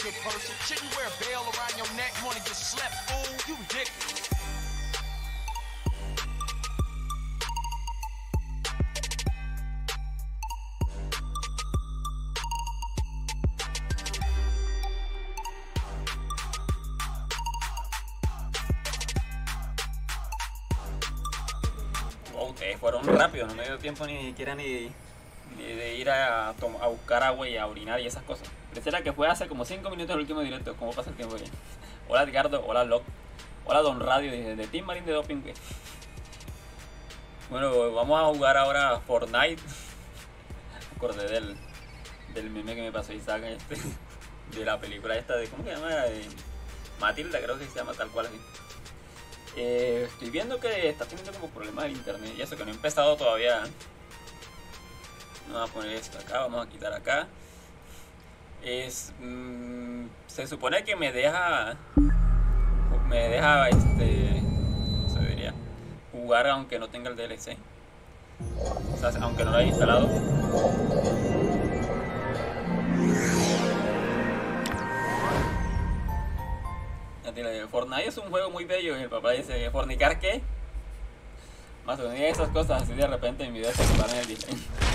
good person. Shouldn't you wear a veil around your neck? You wanna get slept, fool? You ridiculous. Ustedes fueron rápido, no me dio tiempo ni siquiera ni de ir a buscar agua y a orinar y esas cosas. Pareciera que fue hace como 5 minutos el último directo. ¿Cómo pasa el tiempo bien? Hola Edgardo, hola Locke, hola Don Radio de Team Marine de Doping. Bueno, vamos a jugar ahora Fortnite. Me acordé del meme que me pasó Isaac de la película esta de, ¿cómo se llama? De Matilda, creo que se llama tal cual así. Estoy viendo que está teniendo como problemas de internet y eso que no he empezado todavía. Vamos a poner esto acá, vamos a quitar acá. Se supone que me deja ¿cómo se diría? Jugar aunque no tenga el DLC. O sea, aunque no lo haya instalado. Fortnite es un juego muy bello y el papá dice, ¿fornicar qué? Más o menos esas cosas así de repente en mi video se comparan el diseño.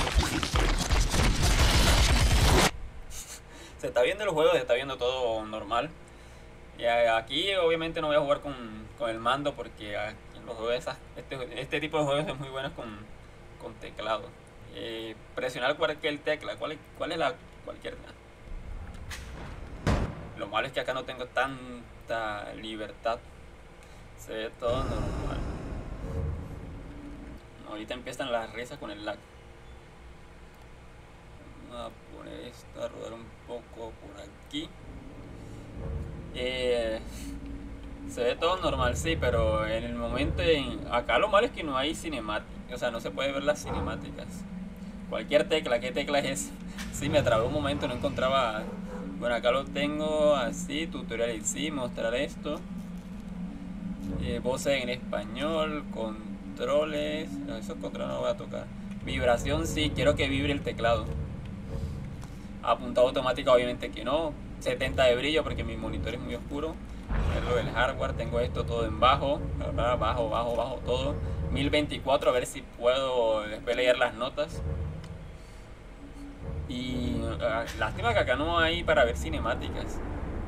Se está viendo el juego, se está viendo todo normal. Y aquí obviamente no voy a jugar con el mando porque aquí en los juegos este tipo de juegos es muy bueno con teclado. Presionar cualquier tecla, ¿cuál es la cualquier? Lo malo es que acá no tengo tanta libertad. Se ve todo normal. Ahorita empiezan las risas con el lag. Vamos a poner esto a rodar un poco por aquí. Se ve todo normal, sí, pero en el momento acá lo malo es que no hay cinemática. O sea, no se puede ver las cinemáticas. Cualquier tecla, ¿qué tecla es esa? Sí, me trabé un momento, no encontraba. Bueno, acá lo tengo así, tutorial, sí, mostrar esto. Voces en español, controles. No, esos controles no voy a tocar. Vibración, sí, quiero que vibre el teclado. Apuntado automático, obviamente que no. 70 de brillo porque mi monitor es muy oscuro. Lo del hardware, tengo esto todo en bajo, bajo, todo. 1024, a ver si puedo después leer las notas. Y lástima que acá no hay para ver cinemáticas.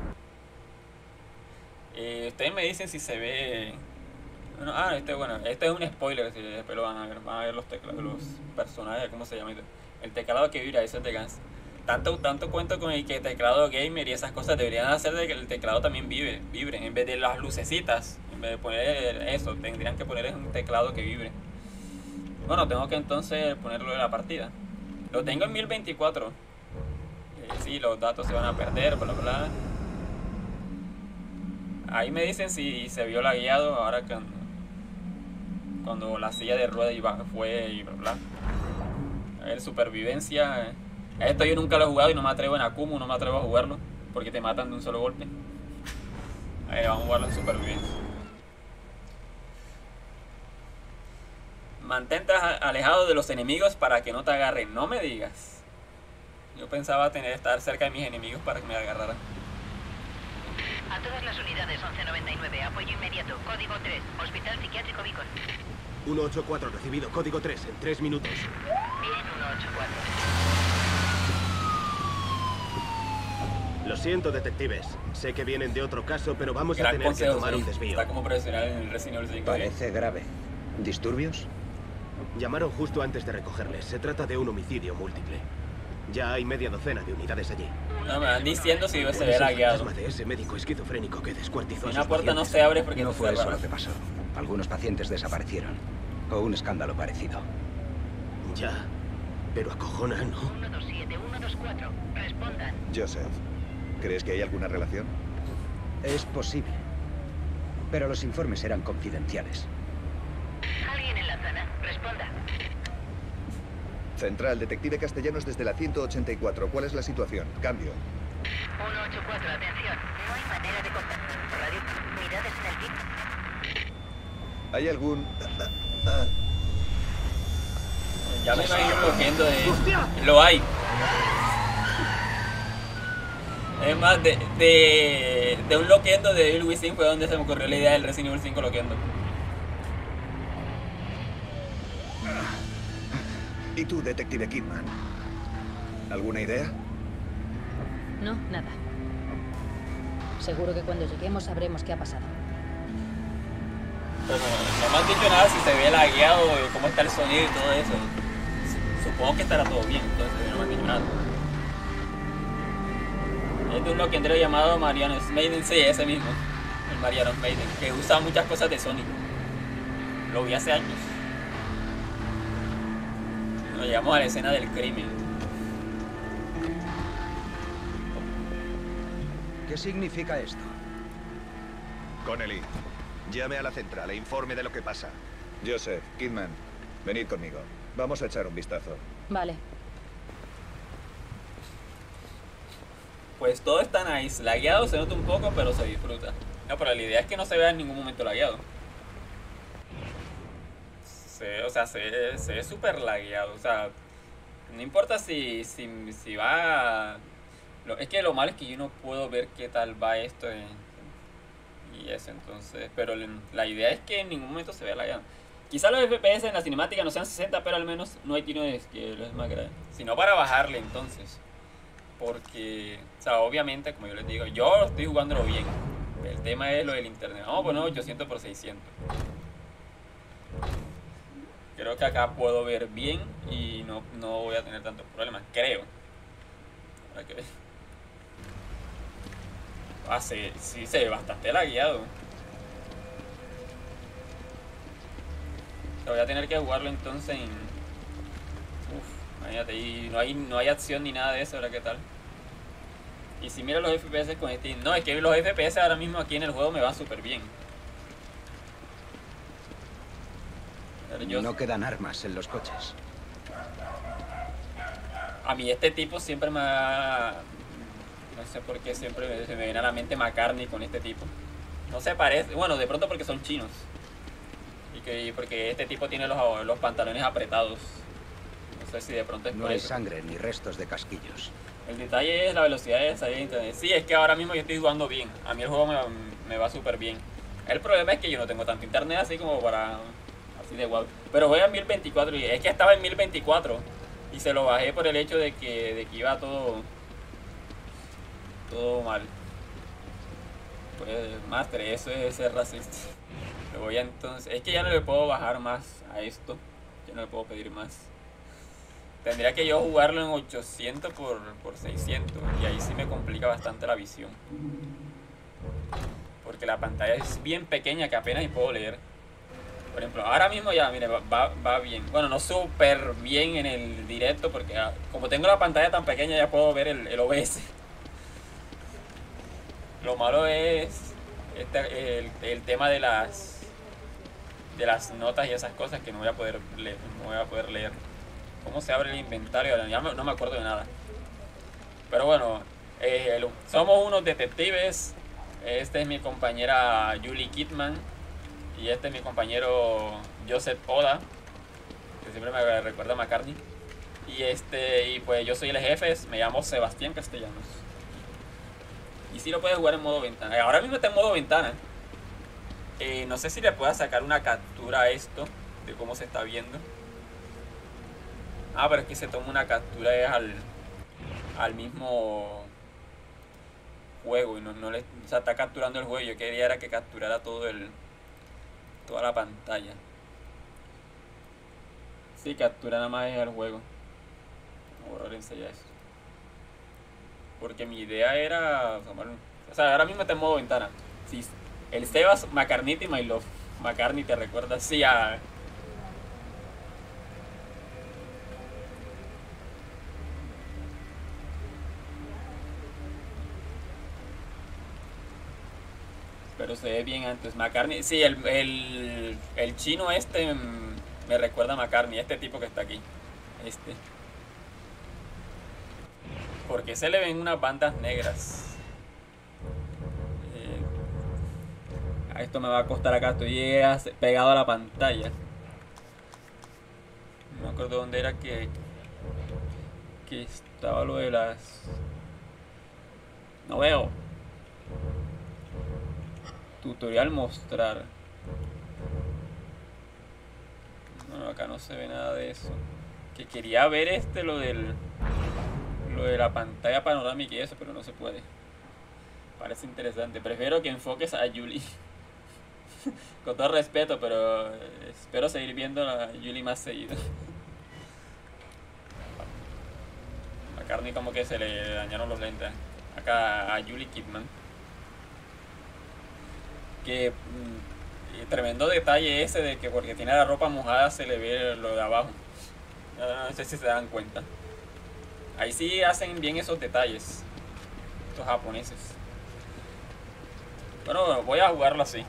Ustedes me dicen si se ve. Bueno, este es un spoiler, si después lo van a ver los teclados, los personajes, ¿cómo se llama? El teclado que vibra, eso es de Guns. Tanto cuento con el que teclado gamer y esas cosas deberían hacer de que el teclado también vibre, en vez de las lucecitas, en vez de poner eso, tendrían que poner un teclado que vibre. Bueno, tengo que entonces ponerlo en la partida. Lo tengo en 1024. Sí, los datos se van a perder, bla bla. Ahí me dicen si se vio lagueado ahora cuando la silla de ruedas fue y bla bla. A ver, supervivencia. Esto yo nunca lo he jugado y no me atrevo en Akumu, no me atrevo a jugarlo porque te matan de un solo golpe. A ver, vamos a jugarlo en supervivencia. Mantente alejado de los enemigos para que no te agarren. No me digas. Yo pensaba estar cerca de mis enemigos para que me agarraran. A todas las unidades 1199, apoyo inmediato, código 3, Hospital Psiquiátrico Beacon. 184, recibido, código 3, en 3 minutos. Bien, 184. Lo siento, detectives. Sé que vienen de otro caso, pero vamos a Gran tener consejo, que tomar sí. un desvío. Está como profesional en el Resident Evil 5. Parece grave. ¿Disturbios? Llamaron justo antes de recogerles. Se trata de un homicidio múltiple. Ya hay media docena de unidades allí. No, me van diciendo si se ve lagueado. De ese médico esquizofrénico que descuartizó Si a una sus puerta no pacientes. se abre porque No fue eso cerrada. lo que pasó. Algunos pacientes desaparecieron. O un escándalo parecido. Ya, pero acojona, ¿no? 127, 124, respondan. Joseph, ¿crees que hay alguna relación? Es posible. Pero los informes eran confidenciales. Alguien en la zona, responda. Central, detective Castellanos desde la 184. ¿Cuál es la situación? Cambio. 184, atención. No hay manera de contactar. Radio, unidades en el kit. ¿Hay algún...? Ya me imagino cogiendo de... Lo hay. Es más, de un loquendo de Evil Within fue donde se me ocurrió la idea del Resident Evil 5 loquendo. ¿Y tú, detective Kidman? ¿Alguna idea? No, nada. Seguro que cuando lleguemos sabremos qué ha pasado. Pero no me han dicho nada si se ve lagueado, cómo está el sonido y todo eso. Supongo que estará todo bien, entonces no me han dicho nada. Es de un loquendero llamado Mariano's Maiden, sí, ese mismo. El Mariano's Maiden, que usa muchas cosas de Sonic. Lo vi hace años. Nos llegamos a la escena del crimen. ¿Qué significa esto? Connelly, llame a la central e informe de lo que pasa. Joseph, Kidman, venid conmigo. Vamos a echar un vistazo. Vale. Pues todo está nice. Lagueado se nota un poco, pero se disfruta. No, pero la idea es que no se vea en ningún momento lagueado. O sea, se ve súper lagueado. O sea, no importa si va... Es que lo malo es que yo no puedo ver qué tal va esto y eso, entonces... Pero la idea es que en ningún momento se vea lagueado. Quizá los FPS en la cinemática no sean 60, pero al menos no hay tiro de izquierda, es más grave. Sino para bajarle, entonces. Porque, o sea, obviamente, como yo les digo, yo estoy jugándolo bien. El tema es lo del internet. Vamos a poner 800 por 600. Creo que acá puedo ver bien y no voy a tener tantos problemas, creo. Para que sí se ve bastante lagueado. Voy a tener que jugarlo entonces en... imagínate, y no hay acción ni nada de eso, ¿verdad? ¿Qué tal? Y si mira los FPS con Steam... No, es que los FPS ahora mismo aquí en el juego me van súper bien. No quedan armas en los coches. A mí este tipo siempre me ha... No sé por qué siempre se me viene a la mente McCartney con este tipo. No se parece... Bueno, de pronto porque son chinos. Y porque este tipo tiene los pantalones apretados. No sé si de pronto es No por hay eso. sangre ni restos de casquillos. El detalle es la velocidad de salir de internet. Sí, es que ahora mismo yo estoy jugando bien. A mí el juego me va súper bien. El problema es que yo no tengo tanto internet así como para... Así de guau. Pero voy a 1024 y es que estaba en 1024. Y se lo bajé por el hecho de que iba todo mal. Pues, Master, eso es ser racista. Lo voy a entonces... Es que ya no le puedo bajar más a esto. Ya no le puedo pedir más. Tendría que yo jugarlo en 800 por 600. Y ahí sí me complica bastante la visión. Porque la pantalla es bien pequeña que apenas puedo leer. Por ejemplo, ahora mismo ya, mire, va bien. Bueno, no súper bien en el directo porque como tengo la pantalla tan pequeña ya puedo ver el OBS. Lo malo es el tema de las notas y esas cosas que no voy a poder leer. ¿Cómo se abre el inventario? Ya no me acuerdo de nada. Pero bueno, somos unos detectives. Este es mi compañera Julie Kidman. Y este es mi compañero Joseph Oda, que siempre me recuerda a McCartney. Y pues yo soy el jefe, me llamo Sebastián Castellanos. Y si lo puedes jugar en modo ventana. Ahora mismo está en modo ventana. No sé si le pueda sacar una captura a esto de cómo se está viendo. Pero es que se toma una captura al mismo juego y no le, o sea, está capturando el juego. Yo quería era que capturara toda la pantalla. Sí, captura nada más el juego. Borrar enseguida eso. Porque mi idea era tomar o sea, ahora mismo está en modo ventana. Sí, el Sebas McCartney My Love. McCartney te recuerda, sí, pero se ve bien antes. McCartney, sí, el chino este me recuerda a McCartney, este tipo que está aquí. Porque se le ven unas bandas negras. Esto me va a costar acá, estoy pegado a la pantalla. No me acuerdo dónde era que estaba lo de No veo. Tutorial mostrar. Bueno, acá no se ve nada de eso. Que quería ver lo de la pantalla panorámica y eso, pero no se puede. Parece interesante. Prefiero que enfoques a Julie. Con todo respeto, pero espero seguir viendo a Julie más seguido. A Carney como que se le dañaron los lentes. Acá a Julie Kidman. Que tremendo detalle ese de que porque tiene la ropa mojada se le ve lo de abajo. No sé si se dan cuenta. Ahí sí hacen bien esos detalles estos japoneses. Bueno, voy a jugarlo así.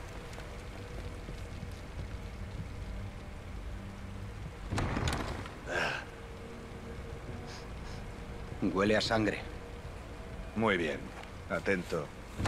Huele a sangre. Muy bien. Atento.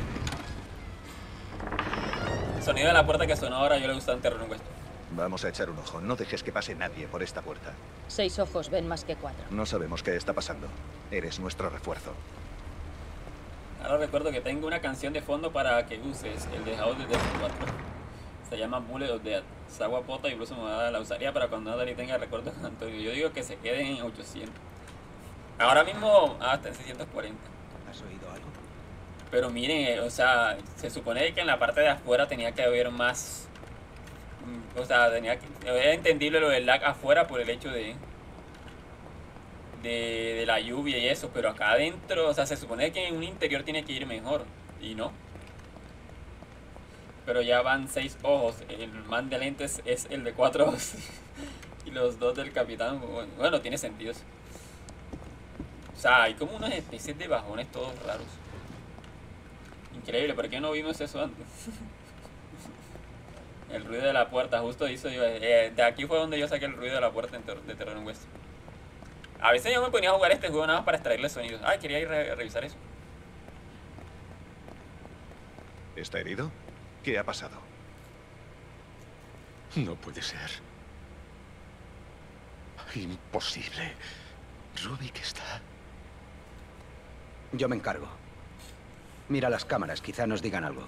El sonido de la puerta que sonó ahora yo le gusta en Terror West. Vamos a echar un ojo. No dejes que pase nadie por esta puerta. 6 ojos ven más que 4. No sabemos qué está pasando. Eres nuestro refuerzo. Ahora recuerdo que tengo una canción de fondo para que uses, el de House of the Dead 4. Se llama Bullet of Death. Sagua Pota y Blues Modada la usaría para cuando Natalie tenga recuerdos con Antonio. Yo digo que se queden en 800. Ahora mismo hasta en 640. ¿Has oído algo? Pero miren, o sea, se supone que en la parte de afuera tenía que haber más. O sea, era entendible lo del lag afuera por el hecho de la lluvia y eso, pero acá adentro, o sea, se supone que en un interior tiene que ir mejor, y no. Pero ya van 6 ojos, el man de lentes es el de 4 ojos, y los 2 del capitán, bueno, tiene sentido eso. O sea, hay como unas especies de bajones todos raros. Increíble, ¿por qué no vimos eso antes? El ruido de la puerta, justo hizo yo. De aquí fue donde yo saqué el ruido de la puerta de Terror West. A veces yo me ponía a jugar este juego nada más para extraerle sonidos. Ah, quería ir a revisar eso. ¿Está herido? ¿Qué ha pasado? No puede ser. Imposible. Rubik está... Yo me encargo. Mira las cámaras, quizá nos digan algo.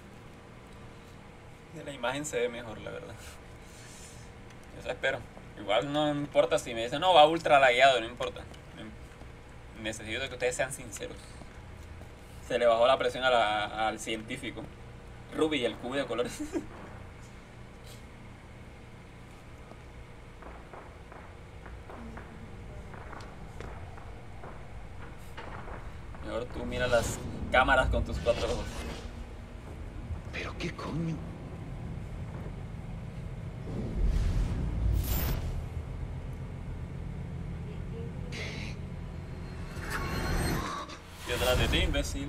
La imagen se ve mejor, la verdad. Eso espero. Igual no importa si me dicen, no, va ultra lagueado, no importa. Necesito que ustedes sean sinceros. Se le bajó la presión al científico. Ruby y el cubo de colores. Mejor tú mira las cámaras con tus 4 ojos. ¿Pero qué coño? Detrás de ti, imbécil.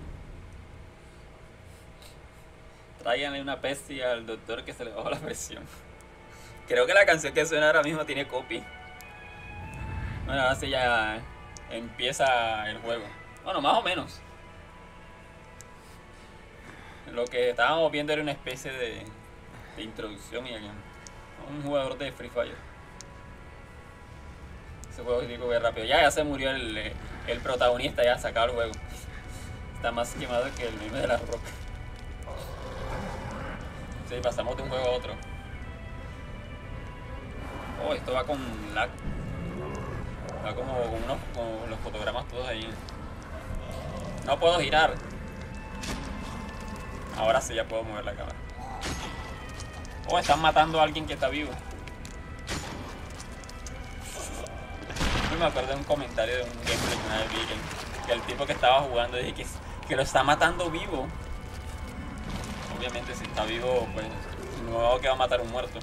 Tráiganle una bestia al doctor que se le bajó la presión. Creo que la canción que suena ahora mismo tiene copy. Bueno, ahora sí ya empieza el juego. Bueno, más o menos. Lo que estábamos viendo era una especie de introducción y un jugador de Free Fire. Ese juego es digo que rápido. Ya se murió el protagonista, ya sacado el juego. Está más quemado que el meme de la roca. Sí, pasamos de un juego a otro. Oh, esto va con lag. Va como con los fotogramas todos ahí. No puedo girar. Ahora sí ya puedo mover la cámara. Oh, están matando a alguien que está vivo. Yo me acuerdo de un comentario de un gameplay que una vez vi que el tipo que estaba jugando dije que lo está matando vivo. Obviamente si está vivo, pues no que va a matar a un muerto.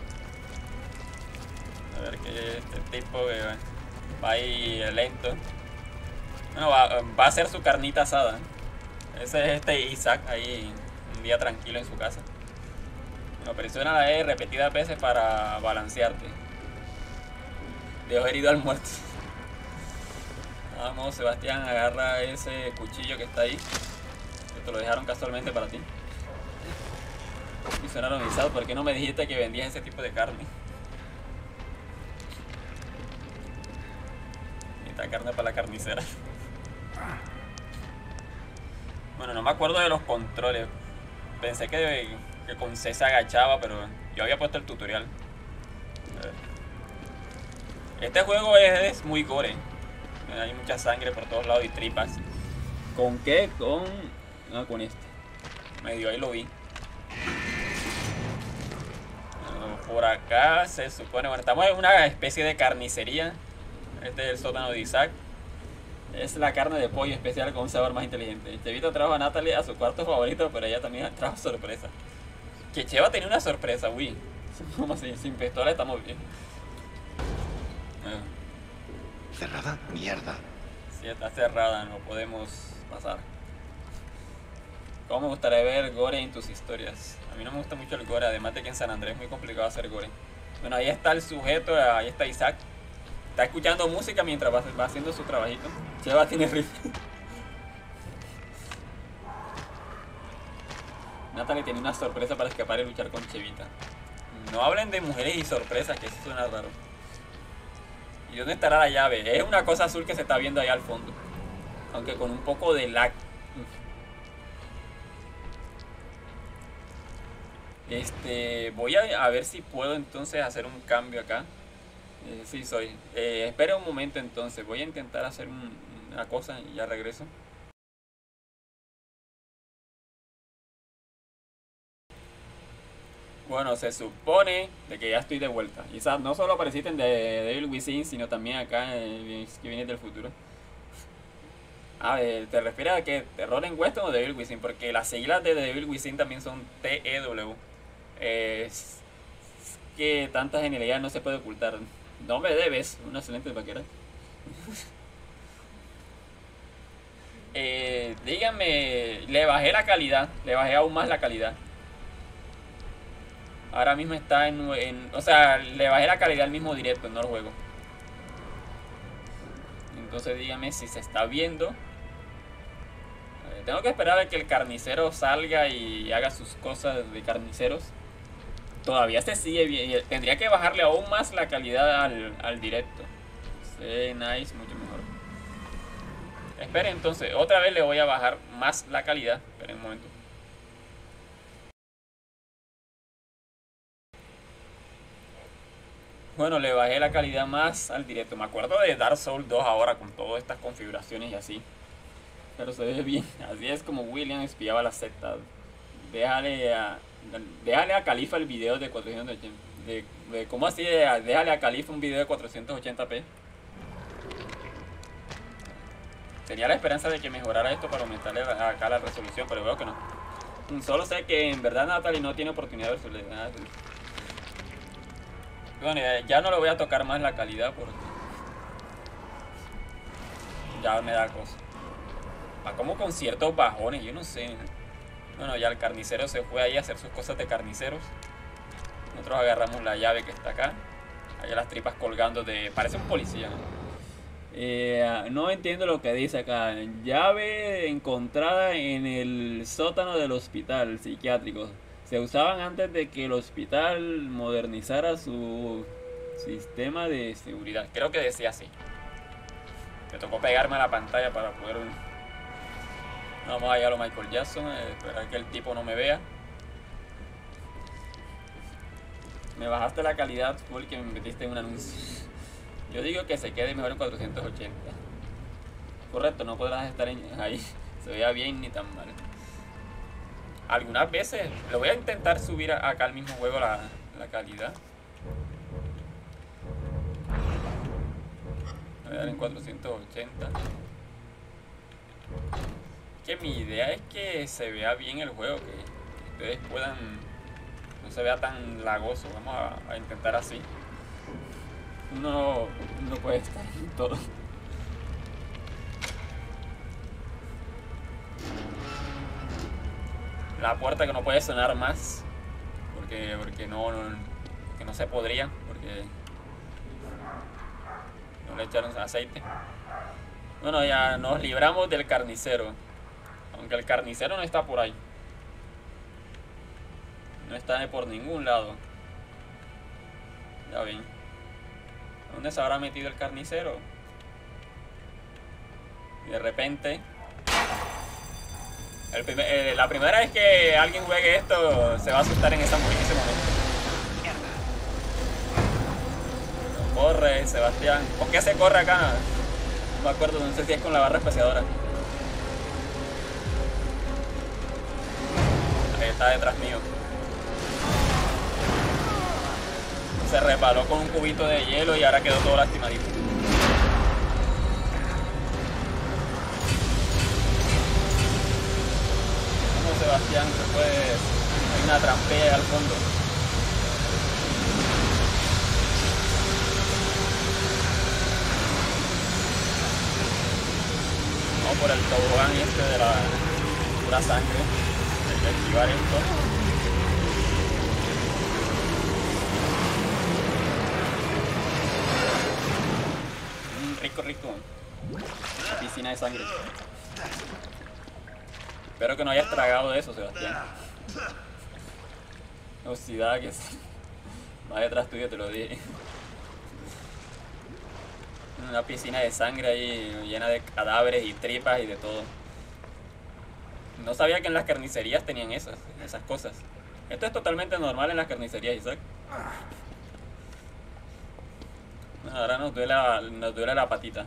A ver que este tipo que va ahí lento. Bueno, va a hacer su carnita asada. Ese es Isaac ahí un día tranquilo en su casa. Bueno, presiona la E repetidas veces para balancearte. Dejo herido al muerto. Vamos, Sebastián, agarra ese cuchillo que está ahí. Que te lo dejaron casualmente para ti. Y suena aronizado, ¿por qué no me dijiste que vendías ese tipo de carne? Esta carne para la carnicera. Bueno, no me acuerdo de los controles. Pensé que con C se agachaba, pero yo había puesto el tutorial. A ver. Este juego es muy gore. Hay mucha sangre por todos lados y tripas. ¿Con qué? Con este. Medio ahí lo vi. Por acá se supone... Bueno, estamos en una especie de carnicería. Este es el sótano de Isaac. Es la carne de pollo especial con un sabor más inteligente. Chevita trajo a Natalie a su cuarto favorito, pero ella también trajo sorpresa. Que Cheva tenía una sorpresa, uy. Como así, sin pistola estamos bien. ¿Cerrada? Mierda. Sí, está cerrada, no podemos pasar. ¿Cómo me gustaría ver gore en tus historias? A mí no me gusta mucho el gore, además de que en San Andrés es muy complicado hacer gore. Bueno, ahí está el sujeto, ahí está Isaac. Está escuchando música mientras va haciendo su trabajito. Cheva tiene rifle. Natalie tiene una sorpresa para escapar y luchar con Chevita. No hablen de mujeres y sorpresas, que eso suena raro. ¿Y dónde estará la llave? Es una cosa azul que se está viendo ahí al fondo. Aunque con un poco de lag. Voy a ver si puedo entonces hacer un cambio acá. Sí soy. Espera un momento entonces. Voy a intentar hacer una cosa y ya regreso. Bueno, se supone de que ya estoy de vuelta. Y no solo apareciste en The Devil Within, sino también acá que viene del futuro. ¿Te refieres a que Terror en Weston o Devil Within? Porque las siglas de The Devil Within también son TEW. Es que tanta genialidad no se puede ocultar. No me debes, una excelente vaquera. Díganme, le bajé la calidad, le bajé aún más la calidad. Ahora mismo está o sea, le bajé la calidad al mismo directo, no el juego. Entonces díganme si se está viendo. Tengo que esperar a que el carnicero salga y haga sus cosas de carniceros. Todavía se sigue bien. Tendría que bajarle aún más la calidad al directo. Sí, nice, mucho mejor. Esperen entonces, otra vez le voy a bajar más la calidad. Esperen un momento. Bueno, le bajé la calidad más al directo. Me acuerdo de Dark Souls 2 ahora con todas estas configuraciones y así. Pero se ve bien. Así es como William espiaba la secta. Déjale a Califa el video de 480. ¿Cómo así? Déjale a Califa un video de 480p. Tenía la esperanza de que mejorara esto para aumentarle acá la resolución, pero veo que no. Solo sé que en verdad Natalie no tiene oportunidad de verse. Bueno, ya no le voy a tocar más la calidad porque ya me da cosa. Va como con ciertos bajones, yo no sé. Bueno, ya el carnicero se fue ahí a hacer sus cosas de carniceros. Nosotros agarramos la llave que está acá. Hay las tripas colgando de... Parece un policía. No entiendo lo que dice acá. Llave encontrada en el sótano del hospital psiquiátrico. Se usaban antes de que el hospital modernizara su sistema de seguridad. Creo que decía así. Me tocó pegarme a la pantalla para poder... Vamos allá a lo Michael Jackson, esperar que el tipo no me vea. Me bajaste la calidad porque me metiste en un anuncio. Yo digo que se quede mejor en 480. Correcto, no podrás estar ahí. Se vea bien ni tan mal. Algunas veces lo voy a intentar subir acá al mismo juego la calidad. Voy a dar en 480. Que mi idea es que se vea bien el juego, que ustedes puedan, no se vea tan lagoso. Vamos a intentar así. Uno puede estar en todo. La puerta que no puede sonar más porque no se podría, porque no le echaron aceite. Bueno, ya nos libramos del carnicero, aunque el carnicero no está por ahí, no está por ningún lado. Ya ven, ¿dónde se habrá metido el carnicero? Y de repente La primera vez que alguien juegue esto se va a asustar en ese momento. Corre, Sebastián. ¿Con qué se corre acá? No me acuerdo, no sé si es con la barra espaciadora. Ahí está detrás mío. Se resbaló con un cubito de hielo y ahora quedó todo lastimadito. Como Sebastián se puede... Hay una trampea al fondo. Vamos por el tobogán este de la pura sangre. Hay que activar esto. Rico. Piscina de sangre. Espero que no hayas tragado de eso, Sebastián. Oxidad que sí. Va detrás tuyo, te lo dije. Una piscina de sangre ahí llena de cadáveres y tripas y de todo. No sabía que en las carnicerías tenían esas cosas. Esto es totalmente normal en las carnicerías, Isaac. Ahora nos duele la patita.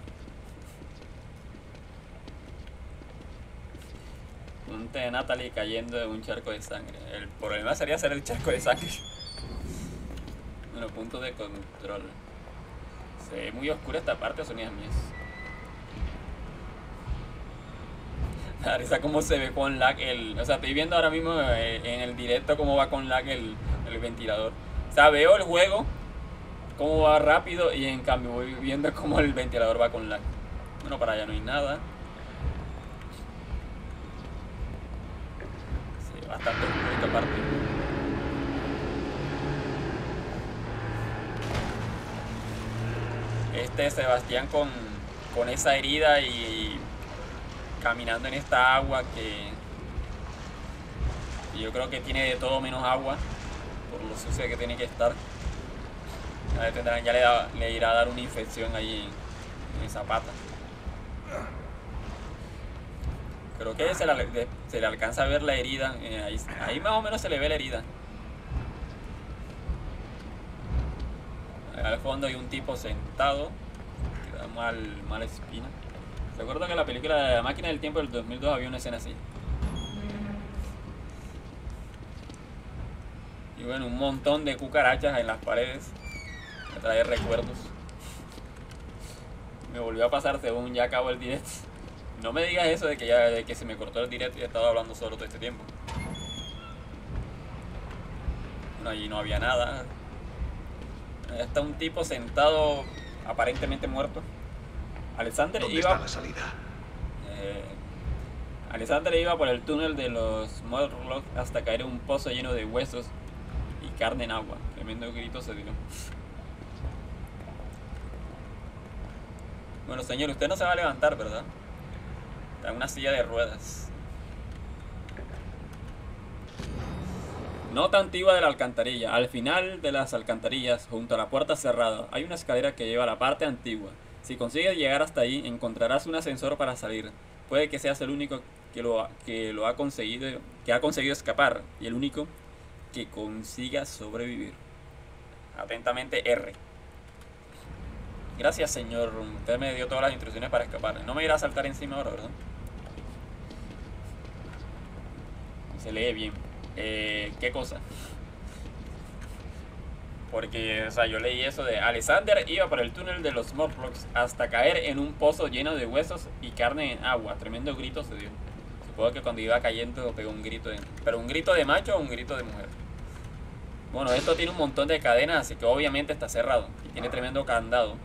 Un té de Natalie cayendo de un charco de sangre. El problema sería hacer el charco de sangre. Bueno, puntos de control. Se ve muy oscura esta parte, son mías. La risa cómo se ve con lag o sea, estoy viendo ahora mismo en el directo cómo va con lag el ventilador. O sea, veo el juego cómo va rápido y en cambio voy viendo cómo el ventilador va con lag. Bueno, para allá no hay nada. Sí, bastante oscuro esta parte. Sebastián con esa herida y caminando en esta agua que yo creo que tiene de todo menos agua por lo sucia que tiene que estar. Ya le irá a dar una infección ahí en esa pata. Creo que se le alcanza a ver la herida. Ahí más o menos se le ve la herida. Al fondo hay un tipo sentado que da mala espina. Recuerdo que en la película de La Máquina del Tiempo del 2002 había una escena así. Y bueno, un montón de cucarachas en las paredes. Me trae recuerdos. Me volvió a pasar según ya acabó el direct. No me digas eso de que se me cortó el direct y he estado hablando solo todo este tiempo. Bueno, allí no había nada. Está un tipo sentado aparentemente muerto. Alexander iba por el túnel de los Morlocks hasta caer en un pozo lleno de huesos y carne en agua. Tremendo grito se dio. Bueno, señor, usted no se va a levantar, ¿verdad? Está en una silla de ruedas. Nota antigua de la alcantarilla. Al final de las alcantarillas, junto a la puerta cerrada, hay una escalera que lleva a la parte antigua. Si consigues llegar hasta ahí, encontrarás un ascensor para salir. Puede que seas el único que ha conseguido escapar y el único que consiga sobrevivir. Atentamente, R. Gracias, señor. Usted me dio todas las instrucciones para escapar. No me irá a saltar encima ahora, ¿verdad? Se lee bien. ¿Qué cosa? Porque, o sea, yo leí eso de Alexander iba por el túnel de los Morlocks hasta caer en un pozo lleno de huesos y carne en agua. Tremendo grito se dio. Supongo que cuando iba cayendo pegó un grito ¿pero un grito de macho o un grito de mujer? Bueno, esto tiene un montón de cadenas, así que obviamente está cerrado. Y tiene tremendo candado.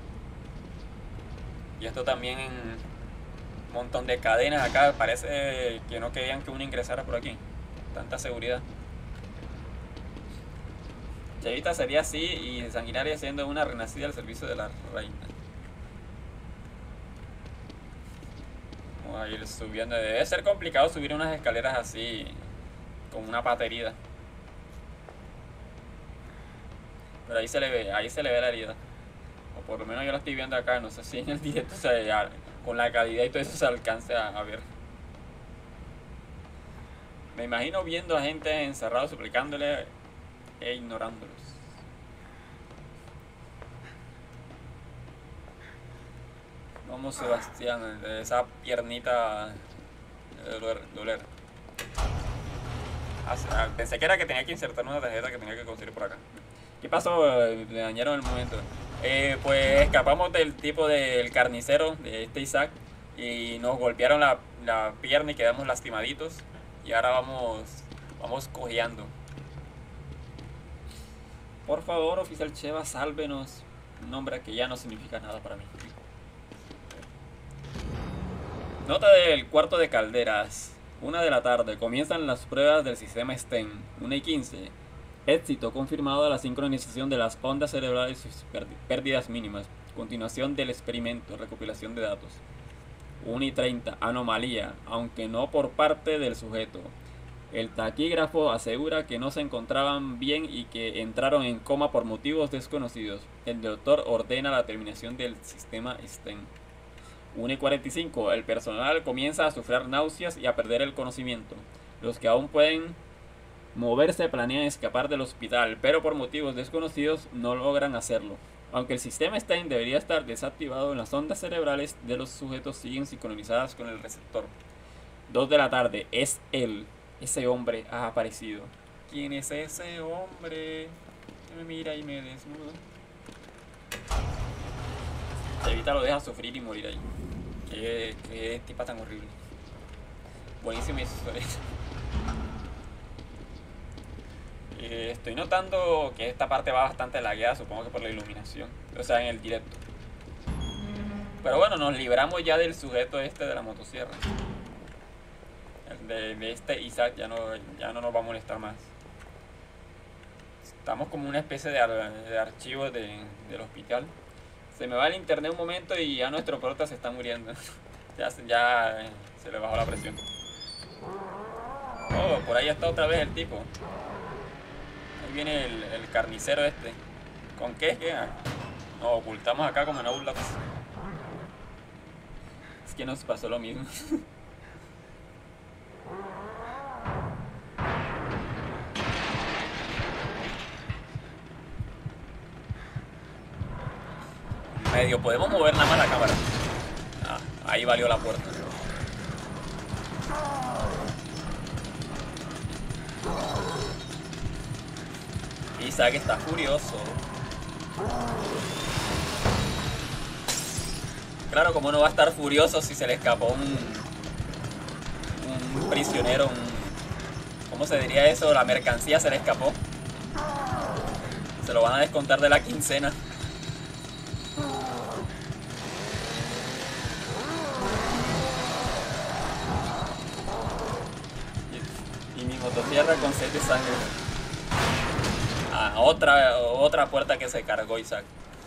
Y esto también un montón de cadenas acá. Parece que no querían que uno ingresara por aquí. Tanta seguridad. Chavita sería así y Sanguinaria siendo una renacida al servicio de la reina. Vamos a ir subiendo. Debe ser complicado subir unas escaleras así con una pata herida. Pero ahí se le ve la herida. O por lo menos yo la estoy viendo acá. No sé si en el directo con la calidad y todo eso se alcance a ver. Me imagino viendo a gente encerrada suplicándole e ignorándolos. Vamos, Sebastián, esa piernita de doler. Pensé que era que tenía que insertar una tarjeta que tenía que conseguir por acá. ¿Qué pasó? Me dañaron el momento. Pues escapamos del tipo del carnicero, de este Isaac, y nos golpearon la pierna y quedamos lastimaditos. Y ahora vamos cojeando. Por favor, oficial Sheva, sálvenos. Un nombre que ya no significa nada para mí. Nota del cuarto de calderas. 1 de la tarde. Comienzan las pruebas del sistema STEM. 1:15. Éxito confirmado a la sincronización de las ondas cerebrales y sus pérdidas mínimas. Continuación del experimento. Recopilación de datos. 1:30. Anomalía, aunque no por parte del sujeto. El taquígrafo asegura que no se encontraban bien y que entraron en coma por motivos desconocidos. El doctor ordena la terminación del sistema STEM. 1:45. El personal comienza a sufrir náuseas y a perder el conocimiento. Los que aún pueden moverse planean escapar del hospital, pero por motivos desconocidos no logran hacerlo. Aunque el sistema STEM debería estar desactivado, las ondas cerebrales de los sujetos siguen sincronizadas con el receptor. 2 de la tarde. Es él. Ese hombre ha aparecido. ¿Quién es ese hombre? Me mira y me desnuda. Evita lo deja sufrir y morir ahí. Qué tipa tan horrible. Buenísima historia. Estoy notando que esta parte va bastante lagueada, supongo que por la iluminación. O sea, en el directo. Pero bueno, nos libramos ya del sujeto este de la motosierra. De este Isaac ya no nos va a molestar más. Estamos como una especie de archivo del hospital. Se me va el internet un momento y ya nuestro prota se está muriendo. ya se le bajó la presión. Oh, por ahí está otra vez el tipo. Ahí viene el carnicero este. ¿Con qué es que? Nos ocultamos acá como en Outlast. Es que nos pasó lo mismo. Medio podemos mover nada más la cámara. Ahí valió la puerta. Isaac está furioso. Claro, como no va a estar furioso si se le escapó un prisionero, ¿cómo se diría eso? La mercancía se le escapó. Se lo van a descontar de la quincena. Y mi motosierra con sed de sangre. Otra puerta que se cargó Isaac.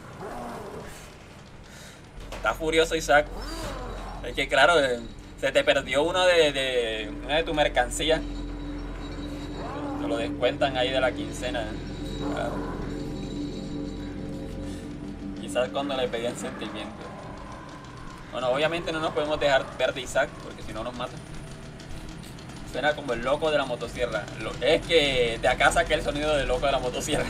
Está furioso Isaac. Es que claro, se te perdió una de tu mercancía. Te lo descuentan ahí de la quincena. Claro. Quizás cuando le pedían sentimiento. Bueno, obviamente no nos podemos dejar ver de Isaac, porque si no nos mata. Suena como el loco de la motosierra. Es que de acá saqué el sonido del loco de la motosierra.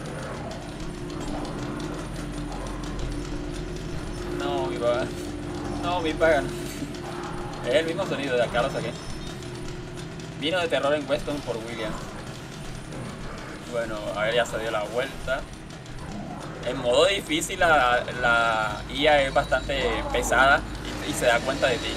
No, mi paga. No, mi paga. Es el mismo sonido, de acá lo saqué. Vino de terror en Weston por William. Bueno, a ver, ya se dio la vuelta. En modo difícil la IA es bastante pesada y se da cuenta de ti.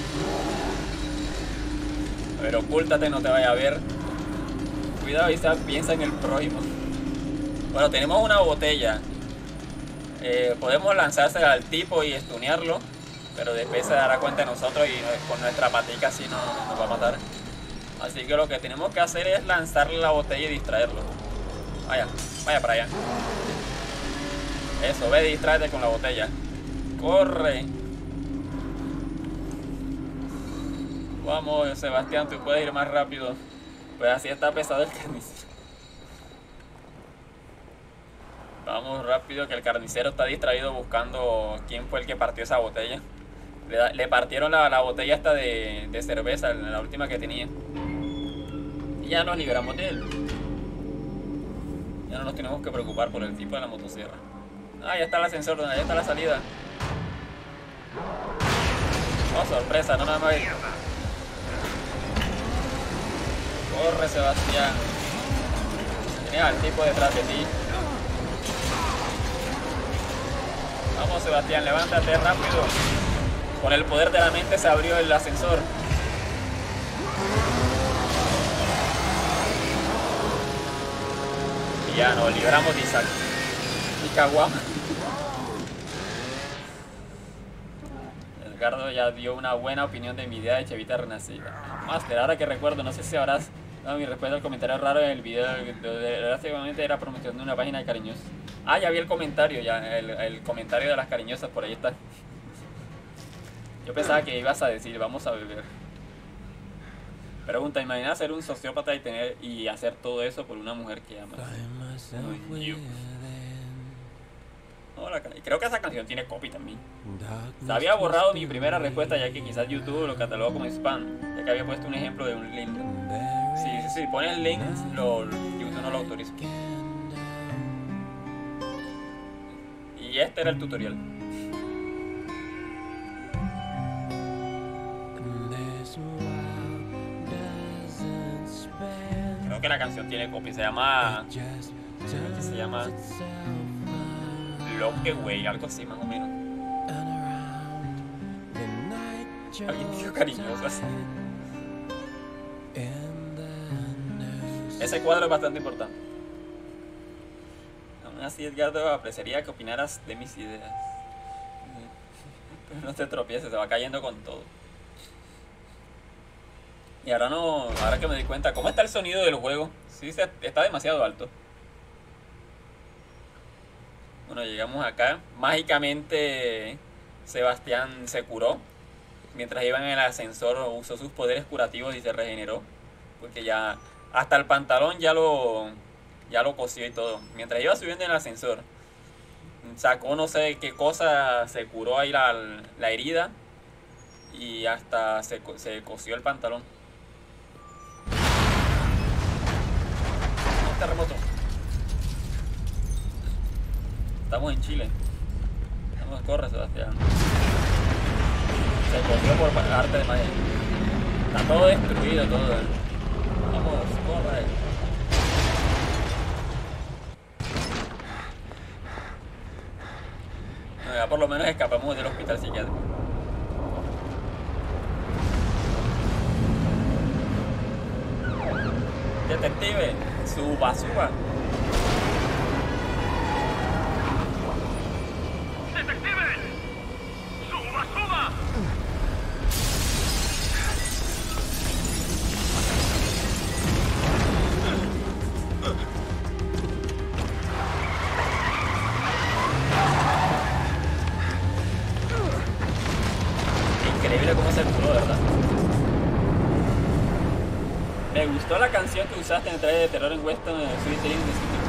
Pero ocúltate, no te vaya a ver. Cuidado, Isaac, piensa en el prójimo. Bueno, tenemos una botella. Podemos lanzársela al tipo y estunearlo, pero después se dará cuenta de nosotros y con nuestra patica así nos va a matar. Así que lo que tenemos que hacer es lanzarle la botella y distraerlo. Vaya para allá. Eso, ve, distráete con la botella. Corre. Vamos, Sebastián, tú puedes ir más rápido. Pues así está pesado el carnicero. Vamos rápido, que el carnicero está distraído buscando quién fue el que partió esa botella. Le partieron la botella esta de cerveza, la última que tenía. ya nos liberamos de él. Ya no nos tenemos que preocupar por el tipo de la motosierra. Ah, ya está el ascensor, ya está la salida. Oh, sorpresa, no nada más. Corre, Sebastián. Tienes al tipo detrás de ti. Vamos, Sebastián, levántate rápido. Con el poder de la mente se abrió el ascensor. Y ya nos libramos de Isaac y Kawama. Edgardo ya dio una buena opinión de mi idea de Chevita renacida. Master, ahora que recuerdo, no sé si habrás dado mi respuesta al comentario raro en el video. Básicamente era promoción de una página de cariñosas. Ah, ya vi el comentario, ya el comentario de las cariñosas, por ahí está. Yo pensaba que ibas a decir, vamos a beber. Pregunta, ¿imaginas ser un sociópata y hacer todo eso por una mujer que amas? Creo que esa canción tiene copy también. Se había borrado mi primera respuesta ya que quizás YouTube lo catalogó como spam, ya que había puesto un ejemplo de un link. Si pones links, YouTube no lo autoriza. Y este era el tutorial. Creo que la canción tiene copy, se llama Lockaway, algo así más o menos. Alguien dijo cariñoso así. Ese cuadro es bastante importante. Aún así, Edgardo, apreciaría que opinaras de mis ideas. Pero no te tropieces, se va cayendo con todo. Y ahora que me di cuenta, ¿cómo está el sonido del juego? Sí, está demasiado alto. Bueno, llegamos acá. Mágicamente Sebastián se curó. Mientras iba en el ascensor usó sus poderes curativos y se regeneró. Porque ya hasta el pantalón ya lo cosió y todo. Mientras iba subiendo en el ascensor, sacó no sé qué cosa, se curó ahí la herida. Y hasta se cosió el pantalón. Un terremoto. Estamos en Chile. Vamos, corre, Sebastián. Se cogió por arte de magia. Está todo destruido, todo. Vamos, corre. No, ya por lo menos escapamos del hospital psiquiátrico. Detective, suba. Increíble cómo se curó, ¿verdad? Me gustó la canción que usaste en el trailer de terror en Weston, Sweet Dreams.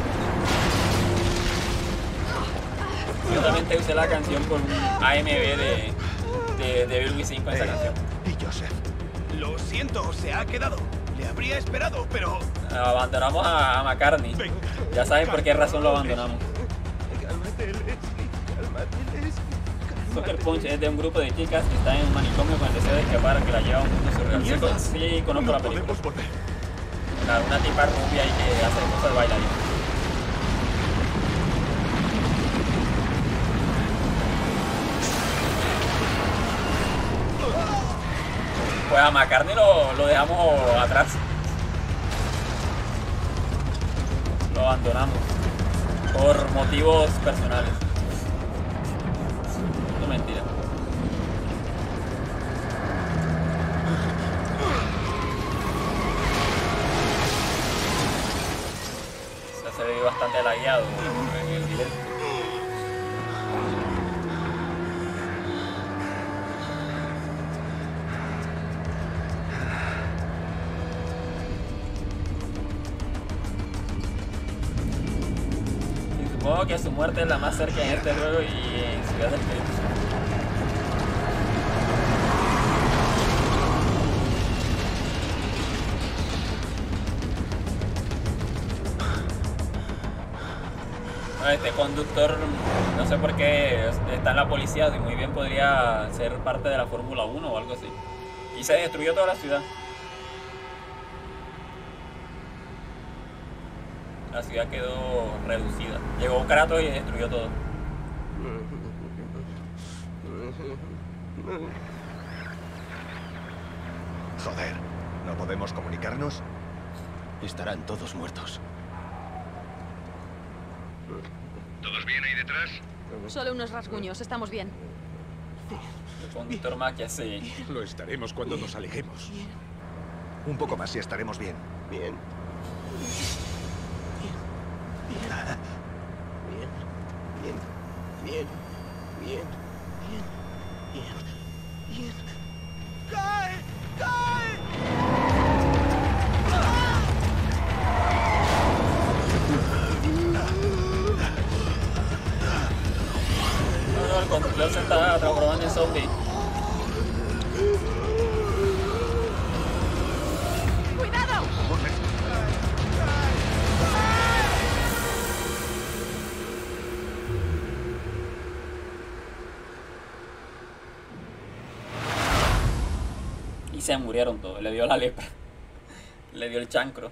Yo también usé la canción con un AMV de Devil Within 5 en esa canción. Y Joseph, lo siento, se ha quedado. Le habría esperado, pero... Abandonamos a McCartney. Venga, Ya saben por qué razón lo abandonamos. Cálmate, Leslie. Cálmate, Leslie. Soccer Punch es de un grupo de chicas que están en un manicomio con el deseo de escapar, que la lleva a un mundo surreal. Sí, conozco la película. Podemos volver. Claro, una tipa rubia ahí que hace cosas de bailarín. Pues a McCartney lo dejamos atrás. Lo abandonamos. Por motivos personales. No, mentira. Se ve bastante lagueado en el directo. Y supongo que su muerte es la más cerca en este juego y en Ciudad del Espíritu. Este conductor, no sé por qué está en la policía, y muy bien podría ser parte de la Fórmula 1 o algo así. Y se destruyó toda la ciudad. La ciudad quedó reducida. Llegó Kratos y destruyó todo. Joder, ¿no podemos comunicarnos? Estarán todos muertos. ¿Todos bien ahí detrás? Solo unos rasguños, estamos bien. El conductor Maquia, sí. Lo estaremos cuando nos alejemos. Un poco más y estaremos bien. Bien. Bien. Bien. Bien. Bien. Bien. Bien. ¡Cae! ¡Cae! No, el conductor se está transformando en zombie. ¡Cuidado! Y se murieron todos. Le dio la lepra. Le dio el chancro.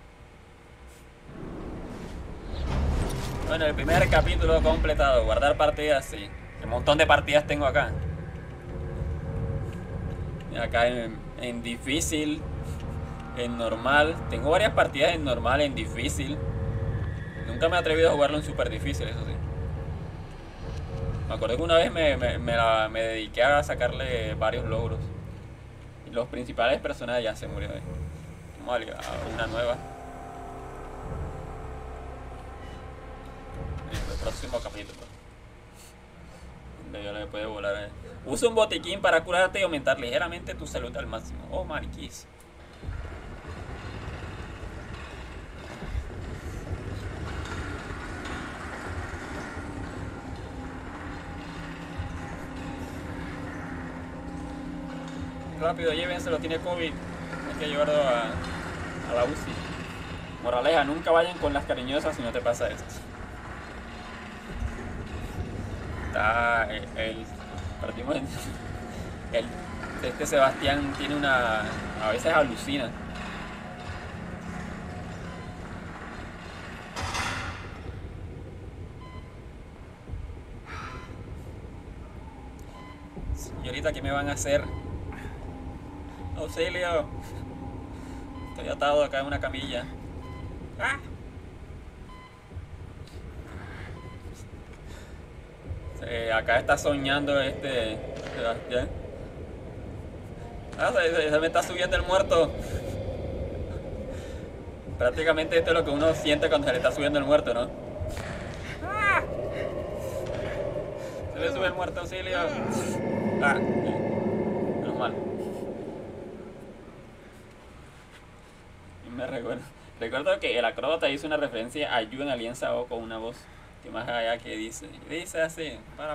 Bueno, el primer capítulo completado. Guardar partidas, sí. Un montón de partidas tengo acá. Y acá en difícil, en normal. Tengo varias partidas en normal, en difícil. Nunca me he atrevido a jugarlo en super difícil, eso sí. Me acuerdo que una vez me dediqué a sacarle varios logros. Y los principales personajes ya se murieron. Vamos a una nueva. En el próximo capítulo. Donde yo le puedo volar. Usa un botiquín para curarte y aumentar ligeramente tu salud al máximo. Oh, mariquís. Rápido, llévenselo, tiene COVID. Hay que llevarlo a la UCI. Moraleja, nunca vayan con las cariñosas si no te pasa esto. Está partimos este Sebastián tiene una, a veces alucina. Y ahorita, ¿qué me van a hacer? ¡Auxilio! Estoy atado acá en una camilla. ¡Ah! Acá está soñando Sebastián. Ah, se me está subiendo el muerto. Prácticamente esto es lo que uno siente cuando se le está subiendo el muerto, ¿no? ¡Ah! Se le sube el muerto, auxilio. Ah, menos mal. Recuerdo que el acróbata hizo una referencia a You en Alianza O con una voz que más allá que dice así, para.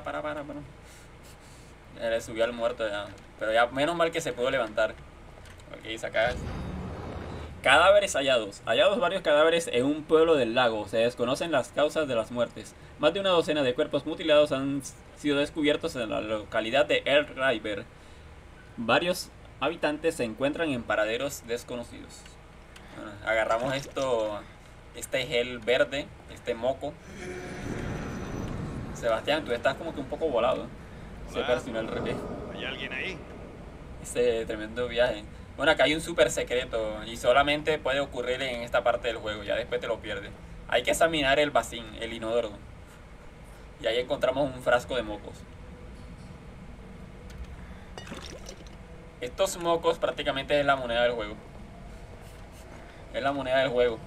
Le subió al muerto ya, pero ya menos mal que se pudo levantar. Porque dice acá cadáveres hallados. Hallados varios cadáveres en un pueblo del lago. Se desconocen las causas de las muertes. Más de una docena de cuerpos mutilados han sido descubiertos en la localidad de El River. Varios habitantes se encuentran en paraderos desconocidos. Bueno, agarramos este gel verde, este moco. Sebastián, tú estás como que un poco volado. Se persinó el revés. ¿Hay alguien ahí? Ese tremendo viaje. Bueno, acá hay un súper secreto y solamente puede ocurrir en esta parte del juego. Ya después te lo pierdes. Hay que examinar el bacín, el inodoro. Y ahí encontramos un frasco de mocos. Estos mocos prácticamente es la moneda del juego. Es la moneda del juego.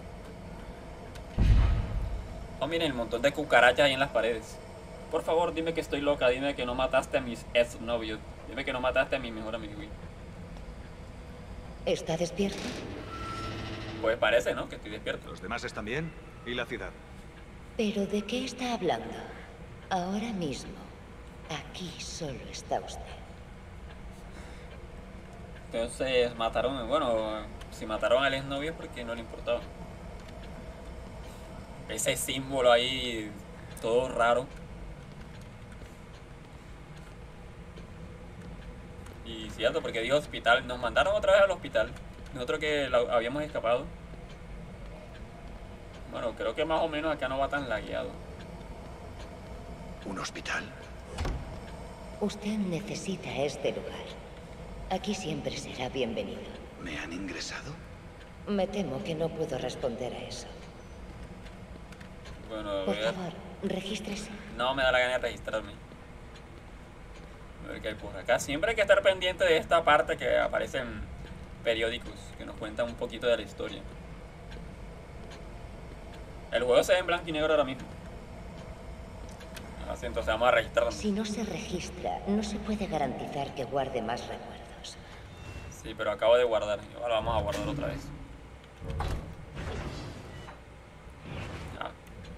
Oh, miren, el montón de cucarachas ahí en las paredes. Por favor, dime que estoy loca. Dime que no mataste a mis exnovios. Dime que no mataste a mi mejor amigo. ¿Está despierto? Pues parece, ¿no? Que estoy despierto. ¿Los demás están bien? ¿Y la ciudad? ¿Pero de qué está hablando? Ahora mismo, aquí solo está usted. Entonces mataron, bueno, si mataron al exnovio es porque no le importaba. Ese símbolo ahí todo raro. Y cierto, porque dijo hospital, nos mandaron otra vez al hospital. Nosotros que habíamos escapado. Bueno, creo que más o menos acá no va tan lagueado. ¿Un hospital? Usted necesita este lugar. Aquí siempre será bienvenido. ¿Me han ingresado? Me temo que no puedo responder a eso. Bueno, Por favor, regístrese. no me da la gana de registrarme. A ver qué hay por acá. Siempre hay que estar pendiente de esta parte que aparecen periódicos que nos cuentan un poquito de la historia. El juego se ve en blanco y negro ahora mismo. Así, entonces vamos a registrarnos. Si no se registra, no se puede garantizar que guarde más recuerdos. Sí, pero acabo de guardar. Ahora vamos a guardar otra vez. Ah.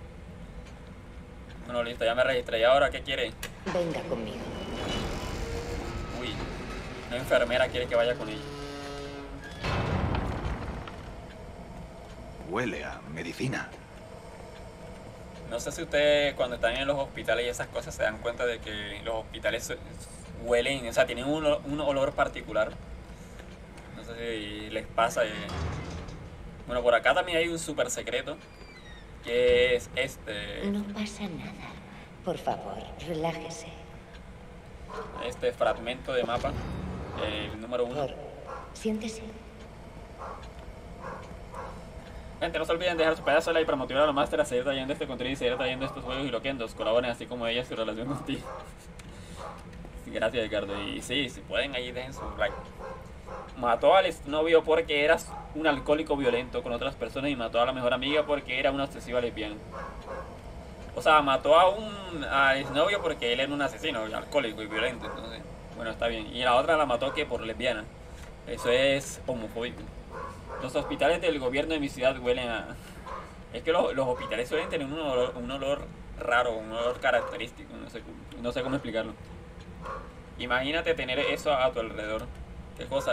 Bueno, listo, ya me registré. ¿Y ahora qué quiere? Venga conmigo. Uy, una enfermera quiere que vaya con ella. Huele a medicina. No sé si ustedes cuando están en los hospitales y esas cosas se dan cuenta de que los hospitales huelen, o sea, tienen un olor particular. No sé si les pasa. Bueno, por acá también hay un súper secreto, que es este. No pasa nada. Por favor, relájese. Este fragmento de mapa, el número 1. Siéntese. Gente, no se olviden de dejar su pedazo de like para motivar a los másteres a seguir trayendo este contenido y seguir trayendo estos juegos y loquendos. Colaboren así como ella su relación contigo. Gracias, Ricardo. Y sí, si pueden ahí dejen su like. Mató al exnovio porque era un alcohólico violento con otras personas y mató a la mejor amiga porque era una obsesiva lesbiana. O sea, mató al exnovio porque él era un asesino, alcohólico y violento. Entonces, bueno, está bien. Y la otra la mató que por lesbiana. Eso es homofóbico. Los hospitales del gobierno de mi ciudad huelen a... Es que los hospitales suelen tener un olor raro, un olor característico, no sé cómo explicarlo. Imagínate tener eso a tu alrededor. ¿Qué cosa?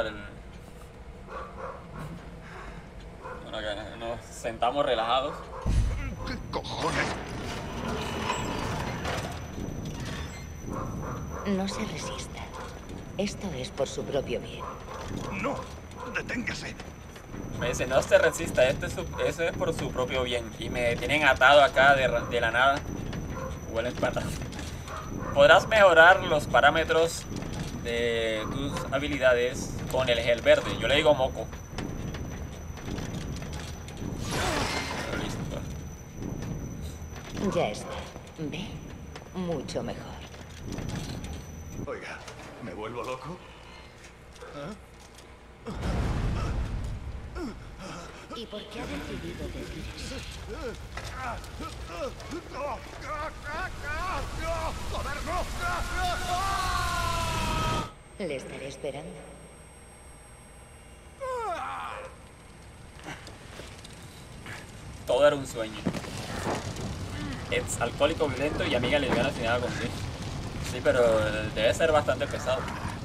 Bueno, acá nos sentamos relajados. ¿Qué cojones? No se resista. Esto es por su propio bien. No, deténgase. Me dice, no se resista, eso es por su propio bien. Y me tienen atado acá de la nada. Huelen patas. Podrás mejorar los parámetros de tus habilidades con el gel verde. Yo le digo moco. Pero listo. Ya está. ¿Ve? Mucho mejor. Oiga, ¿me vuelvo loco? ¿Y por qué ha decidido decir eso? ¡Joder, no! Le estaré esperando. Todo era un sueño. Es alcohólico violento y amiga lesbiana sin nada contigo. Sí, pero debe ser bastante pesado.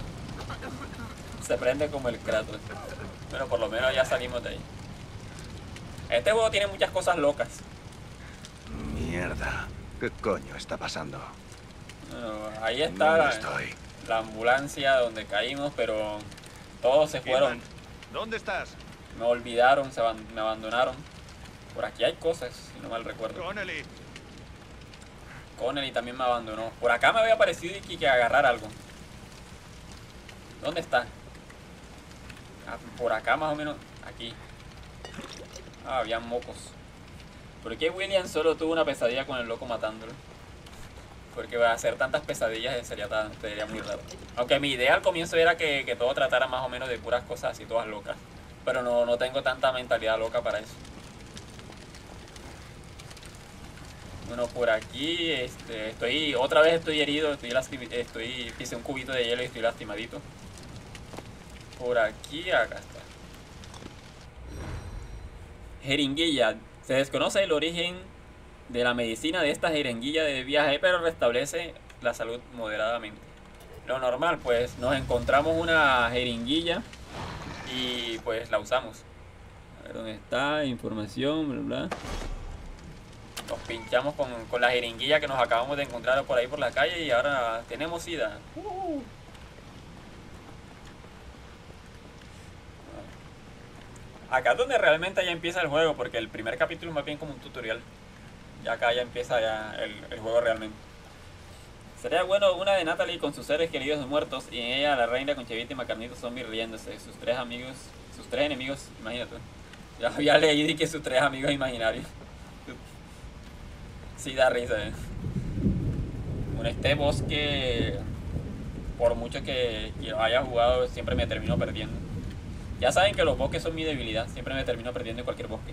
Se prende como el Kratos. Pero por lo menos ya salimos de ahí. Este juego tiene muchas cosas locas. Mierda. ¿Qué coño está pasando? Bueno, ahí está ¿Dónde estoy? la ambulancia donde caímos, pero todos se fueron. ¿Dónde estás? Me olvidaron, me abandonaron. Por aquí hay cosas, si no mal recuerdo. Connelly. Connelly también me abandonó. Por acá me había parecido que agarrar algo. ¿Dónde está? Ah, por acá más o menos. Aquí. Ah, había mocos. ¿Por qué William solo tuvo una pesadilla con el loco matándolo? Porque va a hacer tantas pesadillas sería muy raro. Aunque mi idea al comienzo era que todo tratara más o menos de puras cosas así, todas locas. Pero no tengo tanta mentalidad loca para eso. Bueno, por aquí otra vez estoy herido, pisé un cubito de hielo y estoy lastimadito. Por aquí, acá está. Jeringuilla. Se desconoce el origen de la medicina de esta jeringuilla de viaje, pero restablece la salud moderadamente. Lo normal, pues nos encontramos una jeringuilla y pues la usamos. A ver dónde está, información, bla bla. Nos pinchamos con la jeringuilla que nos acabamos de encontrar por ahí por la calle y ahora tenemos sida. Acá es donde realmente ya empieza el juego, porque el primer capítulo es más bien como un tutorial. Ya acá ya empieza ya el juego realmente. Sería bueno una de Natalie con sus seres queridos muertos y en ella la reina con Chevita y Macarnito zombie riéndose. Sus tres enemigos, imagínate. Ya había leído que sus tres amigos imaginarios. Sí da risa, Bueno, este bosque, por mucho que lo haya jugado, siempre me termino perdiendo. Ya saben que los bosques son mi debilidad, siempre me termino perdiendo en cualquier bosque.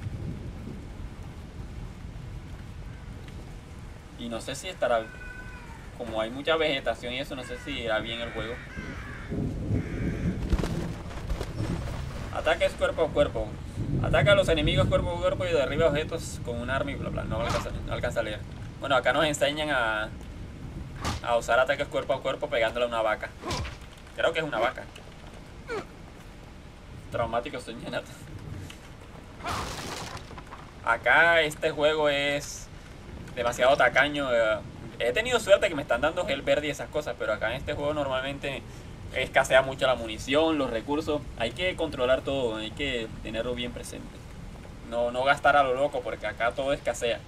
Y no sé si estará, como hay mucha vegetación y eso, no sé si irá bien el juego. Ataques cuerpo a cuerpo. Ataca a los enemigos cuerpo a cuerpo y derriba objetos con un arma y bla bla. No alcanza a leer. Bueno, acá nos enseñan a usar ataques cuerpo a cuerpo pegándole a una vaca. Creo que es una vaca. Traumático soñanato. Acá este juego es demasiado tacaño. He tenido suerte que me están dando gel verde y esas cosas, pero acá en este juego normalmente escasea mucho la munición, los recursos. Hay que controlar todo, hay que tenerlo bien presente. No gastar a lo loco, porque acá todo escasea.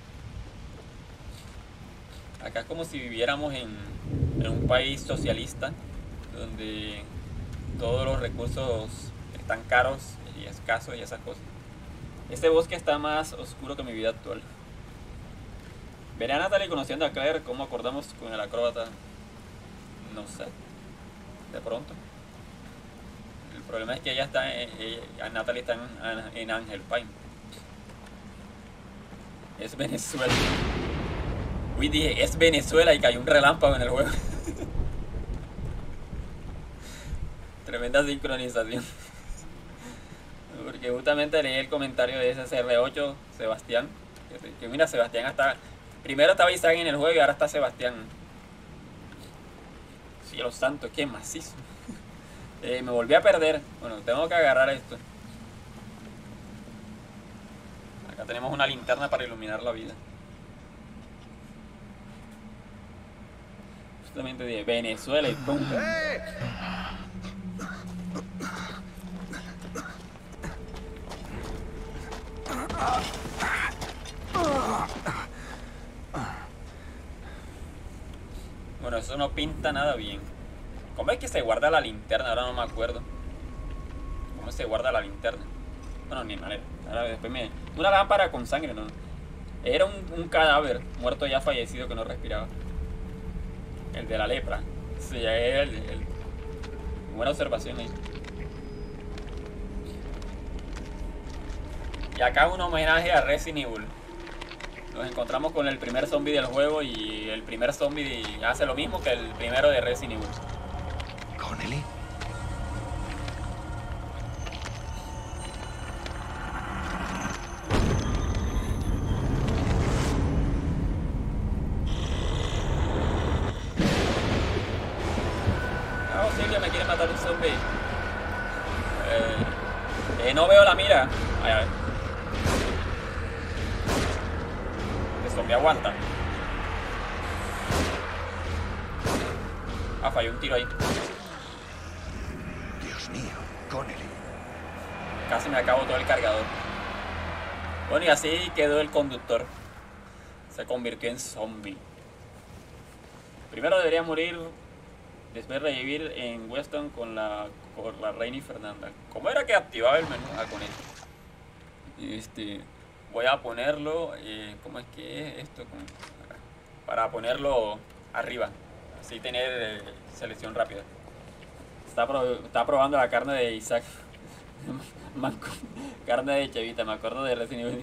Acá es como si viviéramos en un país socialista, donde todos los recursos están caros y escasos y esas cosas. Este bosque está más oscuro que mi vida actual. Veré a Natalie conociendo a Claire. ¿Cómo acordamos con el acróbata? No sé. De pronto. El problema es que ella está Natalie está en Ángel Pine. Es Venezuela. Uy, dije, es Venezuela y cayó un relámpago en el juego. Tremenda sincronización. Porque justamente leí el comentario de ese CR8, Sebastián. Que mira, Sebastián hasta... Primero estaba Isaac en el juego y ahora está Sebastián. Cielo santo, qué macizo. Me volví a perder. Bueno, tengo que agarrar esto. Acá tenemos una linterna para iluminar la vida. Justamente de Venezuela y pum. Bueno, eso no pinta nada bien. ¿Cómo es que se guarda la linterna? Ahora no me acuerdo. ¿Cómo se guarda la linterna? Bueno, ni manera. Ahora después una lámpara con sangre, ¿no? Era un cadáver muerto ya fallecido que no respiraba. El de la lepra. Sí, era el... Buena observación ahí. Y acá un homenaje a Resident Evil. Nos encontramos con el primer zombie del juego y el primer zombie hace lo mismo que el primero de Resident Evil. ¿Connelly? Auxilio, me quiere matar un zombie. No veo la mira. Ay, a ver. El zombie aguanta. Ah, falló un tiro ahí. Dios mío, Connelly. Casi me acabo todo el cargador. Bueno, y así quedó el conductor. Se convirtió en zombie. Primero debería morir, después revivir en Weston con la reina y Fernanda. ¿Cómo era que activaba el menú? Ah, con esto. Voy a ponerlo, ¿cómo es que es esto? Para ponerlo arriba, así tener selección rápida. Está probando la carne de Isaac. Carne de Chevita, me acuerdo de Resident Evil.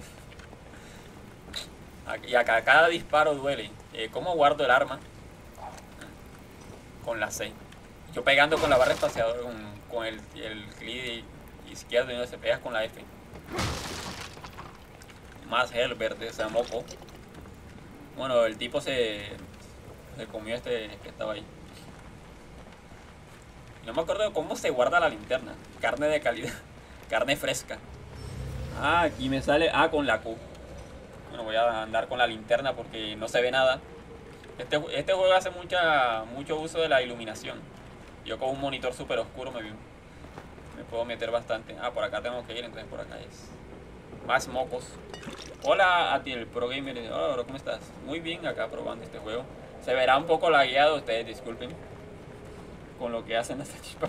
Y acá cada disparo duele. ¿Cómo guardo el arma? Con la C. Yo pegando con la barra espaciadora, con el clic izquierdo y no se pega con la F. Más gel verde, se moco. Bueno, el tipo se comió que estaba ahí. No me acuerdo de cómo se guarda la linterna. Carne de calidad. Carne fresca. Ah, aquí me sale. Ah, con la Q. Bueno, voy a andar con la linterna porque no se ve nada. Este juego hace mucho uso de la iluminación. Yo con un monitor súper oscuro me puedo meter bastante. Ah, por acá tengo que ir, entonces por acá es. Más mocos. Hola a ti, el Pro Gamer. Hola, bro, ¿cómo estás? Muy bien acá probando este juego. Se verá un poco lagueado, ustedes disculpen. Con lo que hacen esta chispa.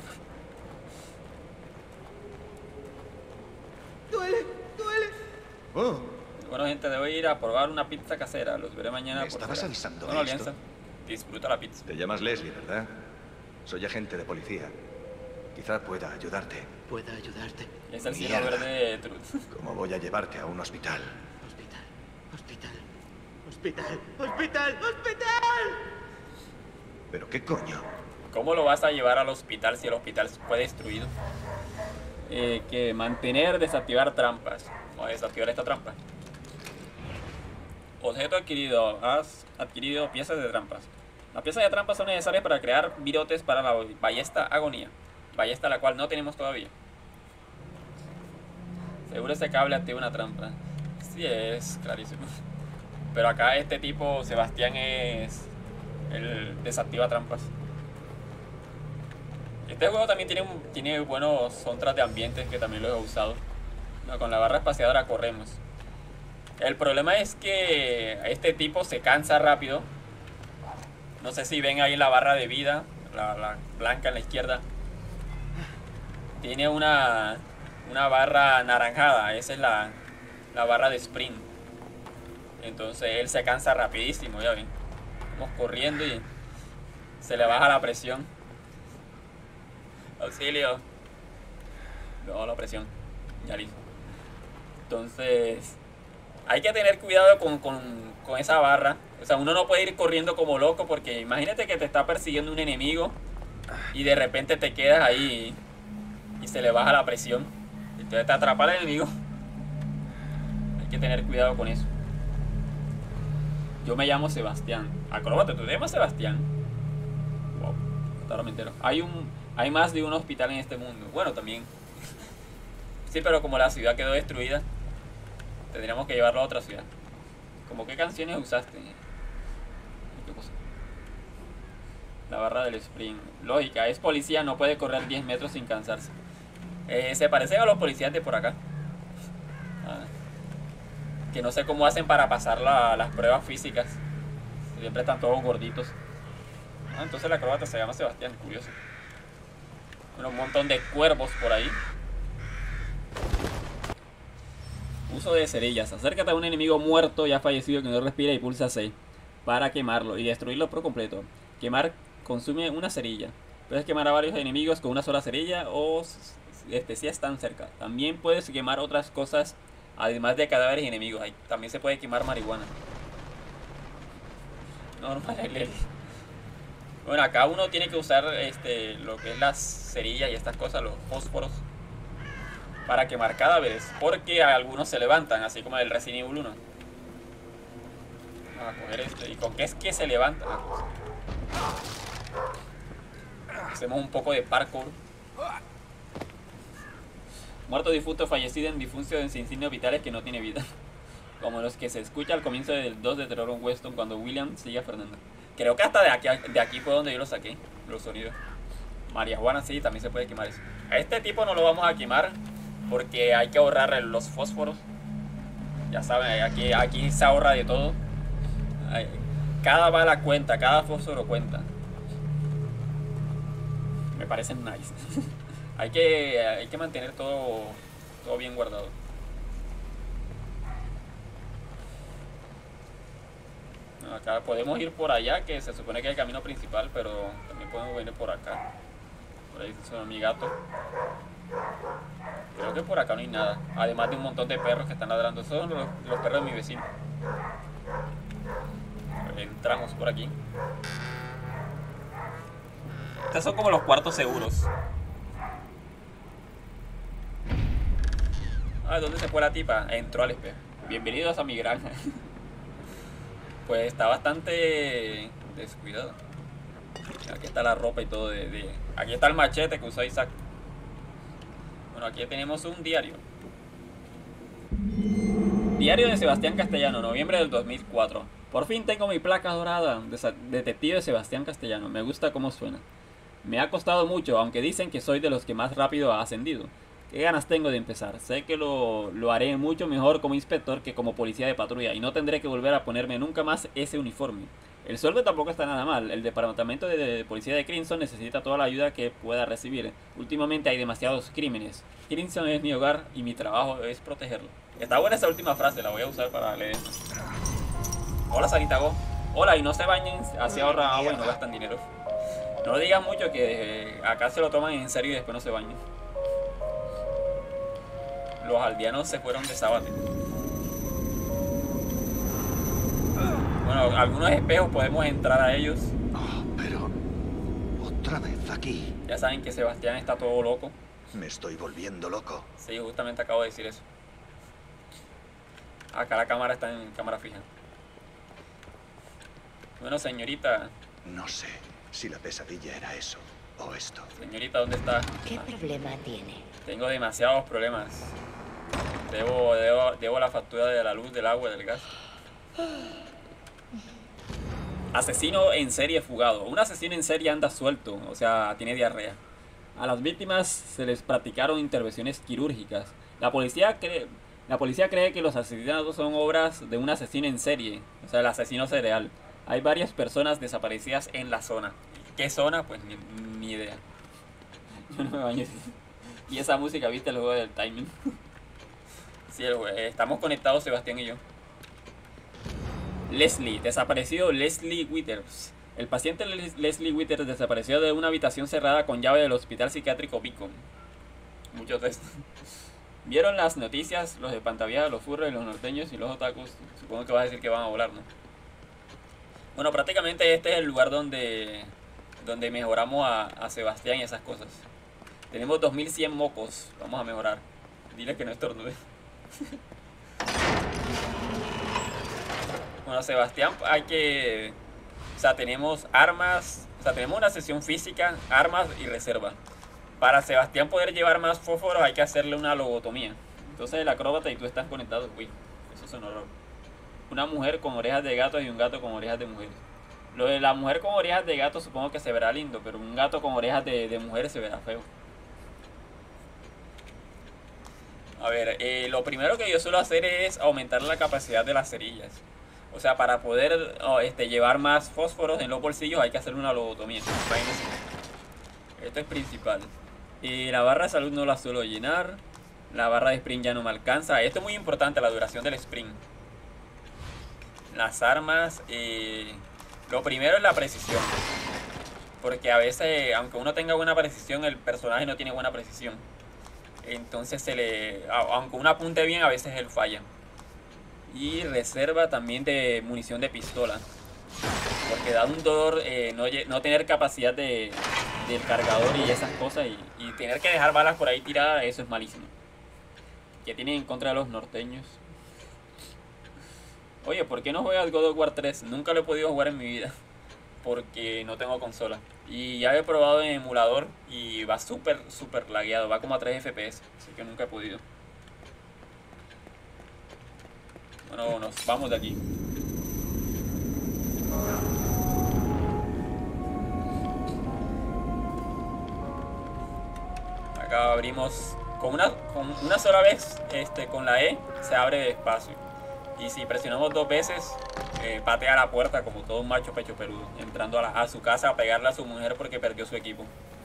¡Duele! ¡Duele! Oh. Bueno, gente, debo ir a probar una pizza casera. Los veré mañana. ¿Me estabas avisando Bueno, de esto? Alianza. Disfruta la pizza. Te llamas Leslie, ¿verdad? Soy agente de policía. Quizá pueda ayudarte. ¿Puedo ayudarte? Es el cielo Mierda. verde de Truth. ¿Cómo voy a llevarte a un hospital? Hospital. Hospital. Hospital. Hospital. Hospital. ¿Pero qué coño? ¿Cómo lo vas a llevar al hospital si el hospital fue destruido? Que mantener, desactivar trampas. Vamos a desactivar esta trampa. Objeto adquirido. Has adquirido piezas de trampas. Las piezas de trampas son necesarias para crear virotes para la ballesta agonía. Ballesta la cual no tenemos todavía. Seguro ese cable activa una trampa. Sí, es clarísimo. Pero acá este tipo, Sebastián, es el desactiva trampas. Este juego también tiene buenos soundtracks de ambientes que también los he usado. No, con la barra espaciadora corremos. El problema es que este tipo se cansa rápido. No sé si ven ahí la barra de vida, la blanca en la izquierda. Tiene una barra anaranjada, esa es la barra de sprint. Entonces él se cansa rapidísimo, ya ven. Vamos corriendo y se le baja la presión. Auxilio. No, la presión. Ya listo. Entonces hay que tener cuidado con esa barra. O sea, uno no puede ir corriendo como loco porque imagínate que te está persiguiendo un enemigo y de repente te quedas ahí y se le baja la presión. Entonces te atrapa el enemigo. Hay que tener cuidado con eso. Yo me llamo Sebastián. Acróbata, ¿tú te llamas Sebastián? Wow, ahora me entero. Hay más de un hospital en este mundo. Bueno, también. Sí, pero como la ciudad quedó destruida, tendríamos que llevarlo a otra ciudad. ¿Cómo qué canciones usaste? ¿Qué cosa? La barra del sprint. Lógica, es policía, no puede correr 10 metros sin cansarse. Se parece a los policías de por acá. Que no sé cómo hacen para pasar las pruebas físicas. Siempre están todos gorditos. Entonces la acróbata se llama Sebastián, curioso. Bueno, un montón de cuervos por ahí. Uso de cerillas. Acércate a un enemigo muerto ya fallecido que no respira y pulsa C para quemarlo y destruirlo por completo. Quemar consume una cerilla. Puedes quemar a varios enemigos con una sola cerilla o si están cerca. También puedes quemar otras cosas además de cadáveres y enemigos. Ahí también se puede quemar marihuana. Normal, Bueno, acá uno tiene que usar lo que es las cerillas y estas cosas, los fósforos, para quemar cadáveres, porque algunos se levantan, así como el Resident Evil 1. Vamos a coger esto. ¿Y con qué es que se levanta? Hacemos un poco de parkour. Muerto, difunto, fallecido en difunción sin signos vitales que no tiene vida. Como los que se escucha al comienzo del 2 de Terror en Weston cuando William sigue a Fernando. Creo que hasta de aquí fue donde yo lo saqué, los sonidos. Marihuana sí, también se puede quemar eso. A este tipo no lo vamos a quemar porque hay que ahorrar los fósforos. Ya saben, aquí se ahorra de todo. Cada bala cuenta, cada fósforo cuenta. Me parecen nice. hay que mantener todo bien guardado. Acá podemos ir por allá, que se supone que es el camino principal, pero también podemos venir por acá. Por ahí suena mi gato. Creo que por acá no hay nada. Además de un montón de perros que están ladrando. Esos son los perros de mi vecino. Entramos por aquí. Estos son como los cuartos seguros. ¿Dónde se fue la tipa? Entró al espejo. Bienvenidos a mi granja. Pues está bastante descuidado. Aquí está la ropa y todo aquí está el machete que usó Isaac. Bueno, aquí tenemos un diario. Diario de Sebastián Castellano, noviembre del 2004. Por fin tengo mi placa dorada. Detective Sebastián Castellano. Me gusta cómo suena. Me ha costado mucho, aunque dicen que soy de los que más rápido ha ascendido. Qué ganas tengo de empezar. Sé que lo haré mucho mejor como inspector que como policía de patrulla y no tendré que volver a ponerme nunca más ese uniforme. El sueldo tampoco está nada mal. El departamento de policía de Crimson necesita toda la ayuda que pueda recibir. Últimamente hay demasiados crímenes. Crimson es mi hogar y mi trabajo es protegerlo. Está buena esa última frase, la voy a usar para leer. Hola Sanitago. Hola, y no se bañen, así ahorran agua y no gastan dinero. No lo digan mucho que acá se lo toman en serio y después no se bañan. Los aldeanos se fueron de sábado. Bueno, algunos espejos podemos entrar a ellos. Oh, pero... otra vez aquí. Ya saben que Sebastián está todo loco. Me estoy volviendo loco. Sí, justamente acabo de decir eso. Acá la cámara está en cámara fija. Bueno, señorita. No sé si la pesadilla era eso o esto. Señorita, ¿dónde está? ¿Qué problema tiene? Tengo demasiados problemas. Debo la factura de la luz, del agua, del gas. Asesino en serie fugado. Un asesino en serie anda suelto, o sea, tiene diarrea. A las víctimas se les practicaron intervenciones quirúrgicas. La policía cree que los asesinatos son obras de un asesino en serie, o sea, el asesino serial. Hay varias personas desaparecidas en la zona. ¿Qué zona? Pues ni idea. Yo no me baño. Y esa música, ¿viste el juego del timing? Sí, estamos conectados Sebastián y yo. Leslie, desaparecido Leslie Withers. El paciente Leslie Withers desapareció de una habitación cerrada con llave del hospital psiquiátrico Beacon. Muchos de estos. ¿Vieron las noticias? Los de Pantavia, los furros, los norteños y los otakus. Supongo que vas a decir que van a volar, ¿no? Bueno, prácticamente este es el lugar donde mejoramos a Sebastián y esas cosas. Tenemos 2100 mocos. Vamos a mejorar. Dile que no estornude. Bueno, Sebastián, hay que... O sea, tenemos armas... O sea, tenemos una sesión física, armas y reserva. Para Sebastián poder llevar más fósforos hay que hacerle una lobotomía. Entonces el acróbata y tú estás conectados. Uy, eso es un horror. Una mujer con orejas de gato y un gato con orejas de mujer. Lo de la mujer con orejas de gato supongo que se verá lindo, pero un gato con orejas de mujer se verá feo. A ver, lo primero que yo suelo hacer es aumentar la capacidad de las cerillas. O sea, para poder llevar más fósforos en los bolsillos hay que hacer una lobotomía. Esto es principal. La barra de salud no la suelo llenar. La barra de sprint ya no me alcanza. Esto es muy importante, la duración del sprint. Las armas, lo primero es la precisión. Porque a veces, aunque uno tenga buena precisión, el personaje no tiene buena precisión. Entonces aunque uno apunte bien, a veces él falla. Y reserva también de munición de pistola. Porque da un dolor no tener capacidad del cargador y esas cosas. Y tener que dejar balas por ahí tiradas, eso es malísimo. ¿Qué tienen en contra de los norteños? Oye, ¿por qué no juegas God of War 3? Nunca lo he podido jugar en mi vida. Porque no tengo consola. Y ya he probado en emulador y va súper lagueado. Va como a 3 FPS. Así que nunca he podido. Bueno, nos vamos de aquí. Acá abrimos con una sola vez, con la E se abre despacio. Y si presionamos 2 veces, patea la puerta como todo un macho pecho peludo, entrando a su casa a pegarle a su mujer porque perdió su equipo.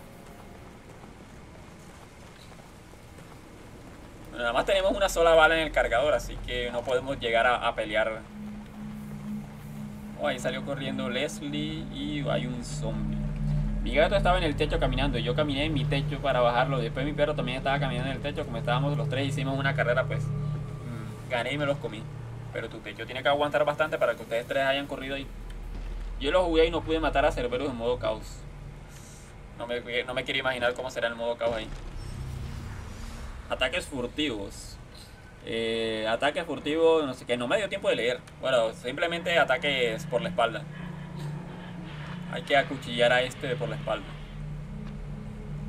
Bueno, nada más tenemos una sola bala en el cargador, así que no podemos llegar a pelear. Oh, ahí salió corriendo Leslie y hay un zombie. Mi gato estaba en el techo caminando y yo caminé en mi techo para bajarlo. Después mi perro también estaba caminando en el techo. Como estábamos los tres, hicimos una carrera, pues gané y me los comí. Pero tu techo tiene que aguantar bastante para que ustedes tres hayan corrido ahí. Yo lo jugué y no pude matar a Cerberus en modo caos. No me quiero imaginar cómo será el modo caos ahí. Ataques furtivos. Ataques furtivos, no sé qué, no me dio tiempo de leer. Bueno, simplemente ataques por la espalda. Hay que acuchillar a este por la espalda.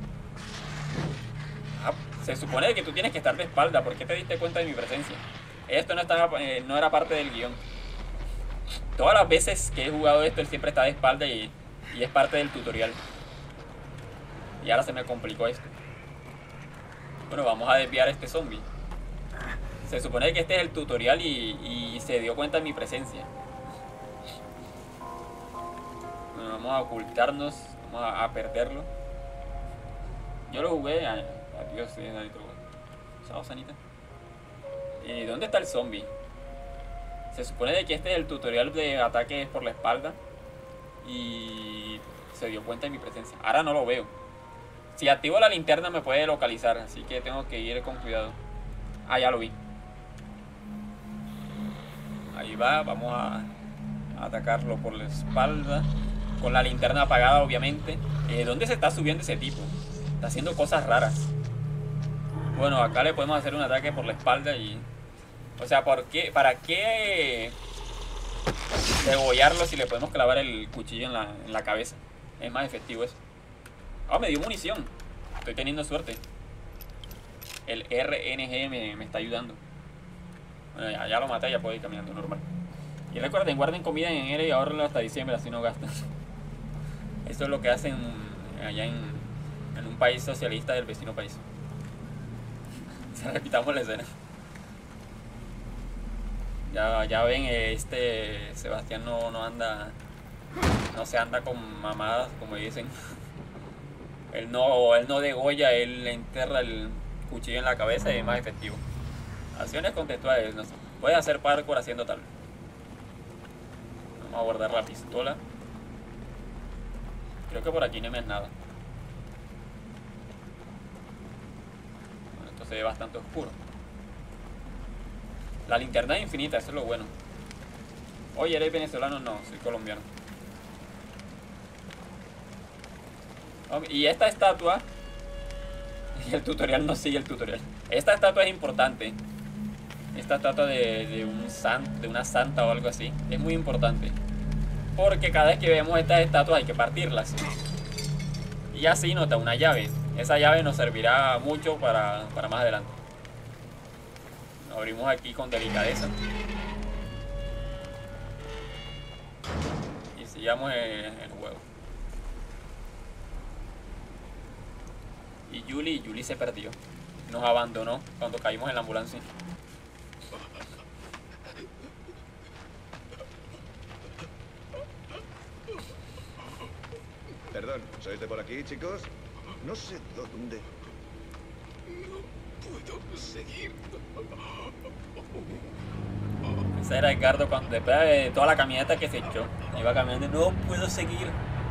Se supone que tú tienes que estar de espalda. ¿Por qué te diste cuenta de mi presencia? Esto no, estaba, no era parte del guión. Todas las veces que he jugado esto, él siempre está de espalda y es parte del tutorial. Y ahora se me complicó esto. Bueno, vamos a desviar a este zombie. Se supone que este es el tutorial y se dio cuenta de mi presencia. Bueno, vamos a ocultarnos, vamos a perderlo. Yo lo jugué. Adiós, chao, Sanita. ¿Y dónde está el zombie? Se supone de que este es el tutorial de ataques por la espalda. Y se dio cuenta de mi presencia. Ahora no lo veo. Si activo la linterna me puede localizar, así que tengo que ir con cuidado. Ah, ya lo vi. Ahí va, vamos a atacarlo por la espalda. Con la linterna apagada, obviamente. ¿Dónde se está subiendo ese tipo? Está haciendo cosas raras. Bueno, acá le podemos hacer un ataque por la espalda y... O sea, ¿para qué degollarlo si le podemos clavar el cuchillo en la cabeza? Es más efectivo eso. Ah, me dio munición. Estoy teniendo suerte. El RNG me está ayudando. Bueno, ya lo maté, ya puedo ir caminando normal. Y recuerden, guarden comida en enero y ahorrenlo hasta diciembre, así no gastan. Eso es lo que hacen allá en un país socialista del vecino país. Repitamos la escena. Ya ven, Sebastián no se anda con mamadas, como dicen. Él no degolla, él le enterra el cuchillo en la cabeza y es más efectivo. Acciones contextuales, no sé. Puedes hacer parkour haciendo tal. Vamos a guardar la pistola. Creo que por aquí no me es nada. Bueno, esto se ve bastante oscuro. La linterna es infinita, eso es lo bueno. Oye, ¿eres venezolano? No, soy colombiano. Y esta estatua... Y el tutorial no sigue el tutorial. Esta estatua es importante. Esta estatua de una santa o algo así es muy importante. Porque cada vez que vemos estas estatuas hay que partirlas. Y así nos da una llave. Esa llave nos servirá mucho para más adelante. Abrimos aquí con delicadeza. Y sigamos el juego. Y Julie se perdió. Nos abandonó cuando caímos en la ambulancia. Perdón, ¿sois de por aquí, chicos? No sé dónde... No puedo seguir. Ese era Edgardo cuando después de toda la caminata que se echó. Iba caminando y no puedo seguir.